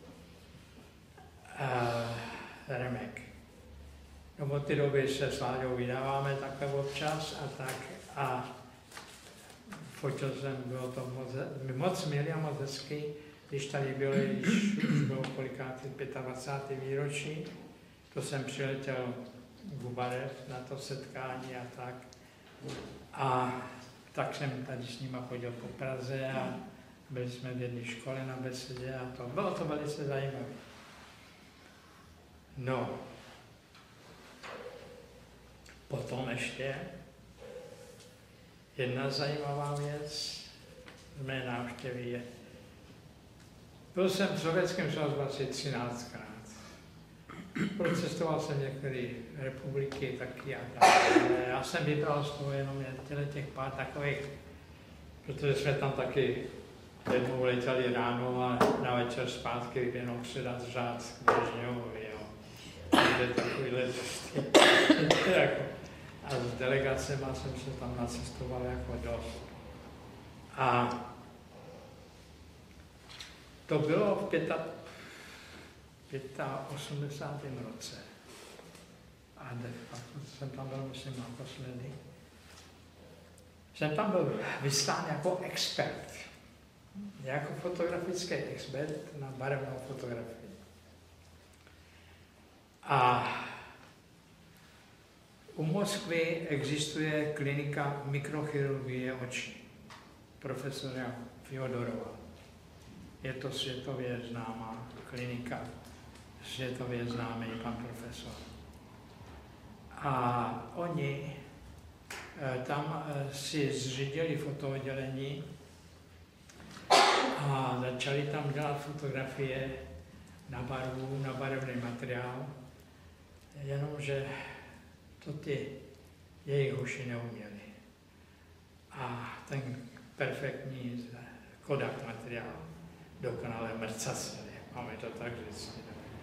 Speaker 1: Remek. No od té doby se s Láďou vydáváme takhle občas a tak. A fotil jsem, bylo to moc milý a moc hezký, když tady byly, už bylo kolikátý 25. výročí, to jsem přiletěl Gubarev na to setkání a tak. A tak jsem tady s nima chodil po Praze a byli jsme v jedné škole na besedě a to bylo to velice zajímavé. No, potom ještě jedna zajímavá věc z mé návštěvy je, byl jsem v Sovětském svazu asi 13krát. Procestoval jsem některé republiky taky a tak. Já jsem vybral z toho jenom těch pár takových, protože jsme tam taky jednou letěli ráno a na večer zpátky jenom předat řád k Brežněvovi, jo. Takže takovýhle jako. A s delegacema jsem se tam nacestoval jako dost. A to bylo v 85. roce. A de facto jsem tam byl, myslím, naposledy. Jsem tam byl vyslán jako expert. Jako fotografický expert na barevnou fotografii. A u Moskvy existuje klinika mikrochirurgie očí profesora Fyodorova. Je to světově známá klinika, světově známý pan profesor. A oni tam si zřídili fotooddělení a začali tam dělat fotografie na barvu, na barevný materiál, jenomže to ty jejich hoši neuměli. A ten perfektní Kodak materiál dokonale mrcaceli. Máme to tak říct.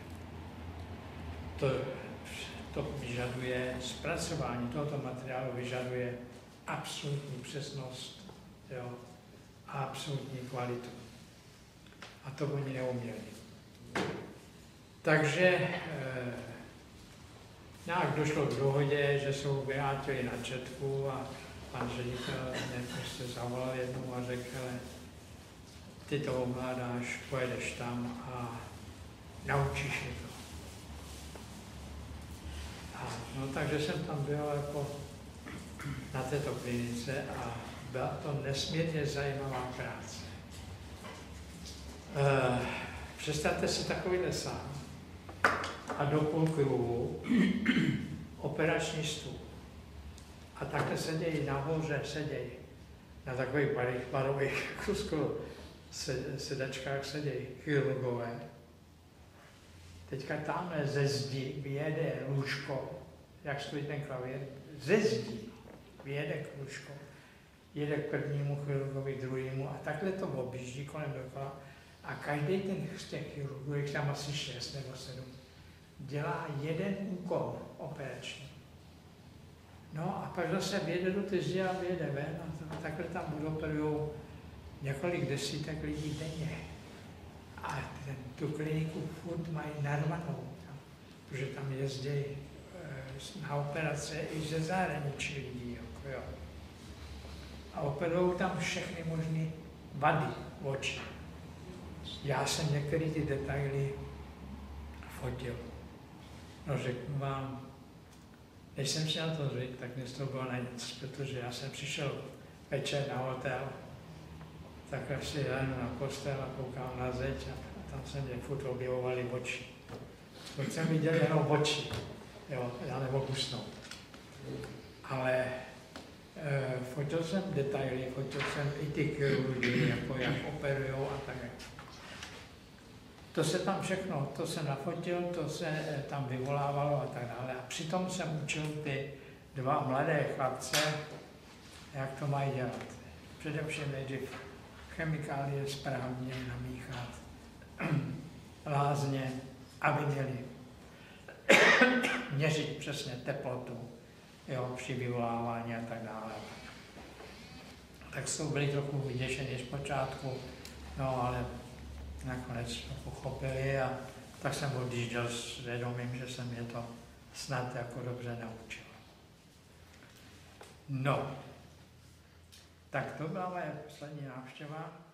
Speaker 1: To vyžaduje, zpracování tohoto materiálu vyžaduje absolutní přesnost, jo, a absolutní kvalitu. A to oni neuměli. Takže nějak došlo k dohodě, že se vyjádřili na četku a pan ředitel mě prostě zavolal jednou a řekl, ty to ovládáš, pojedeš tam a naučíš je to. A, no, takže jsem tam byl jako na této klinice a byla to nesmírně zajímavá práce. Představte si takovýhle sám. a do půlkruhu operační stůl. A takhle sedějí nahoře, sedějí na takových barových sedačkách sedějí chirurgové. Teďka tamhle ze zdi vyjede lůžko, jak stojí ten klavír, ze zdi vyjede k lůžko, jede k prvnímu chirurgovi, k druhému a takhle to objíždí kolem dokola. A každý ten z těch chirurgů, je tam asi 6 nebo 7, dělá jeden úkol operační. No a pak zase vyjede do té zdi a vyjede ven a takhle tam operujou několik desítek lidí denně. A tu kliniku furt mají narvanou, protože tam jezdí na operace i ze zahraničí lidí. Jo. A operují tam všechny možné vady očí. Já jsem některé ty detaily fotil. No řeknu vám, než jsem si na to zvykl, tak mě to bylo na nic, protože já jsem přišel večer na hotel, takhle si lehnu na postel a koukám na zeď a tam se mě furt objevovaly oči. Furt jsem viděl jenom oči, jo, já nemohl usnout. Ale fotil jsem detaily, fotil jsem i ty chirurgy, jako jak operujou a tak. To se tam všechno, to jsem nafotil, to se tam vyvolávalo a tak dále. A přitom jsem učil ty 2 mladé chlapce, jak to mají dělat. Především nejdřív chemikálie správně namíchat, lázně, aby měli měřit přesně teplotu, jo, při vyvolávání a tak dále. Tak jsou byli trochu vyděšení zpočátku, no ale nakonec to pochopili a tak jsem odjížděl s vědomím, že jsem je to snad jako dobře naučil. No, tak to byla moje poslední návštěva.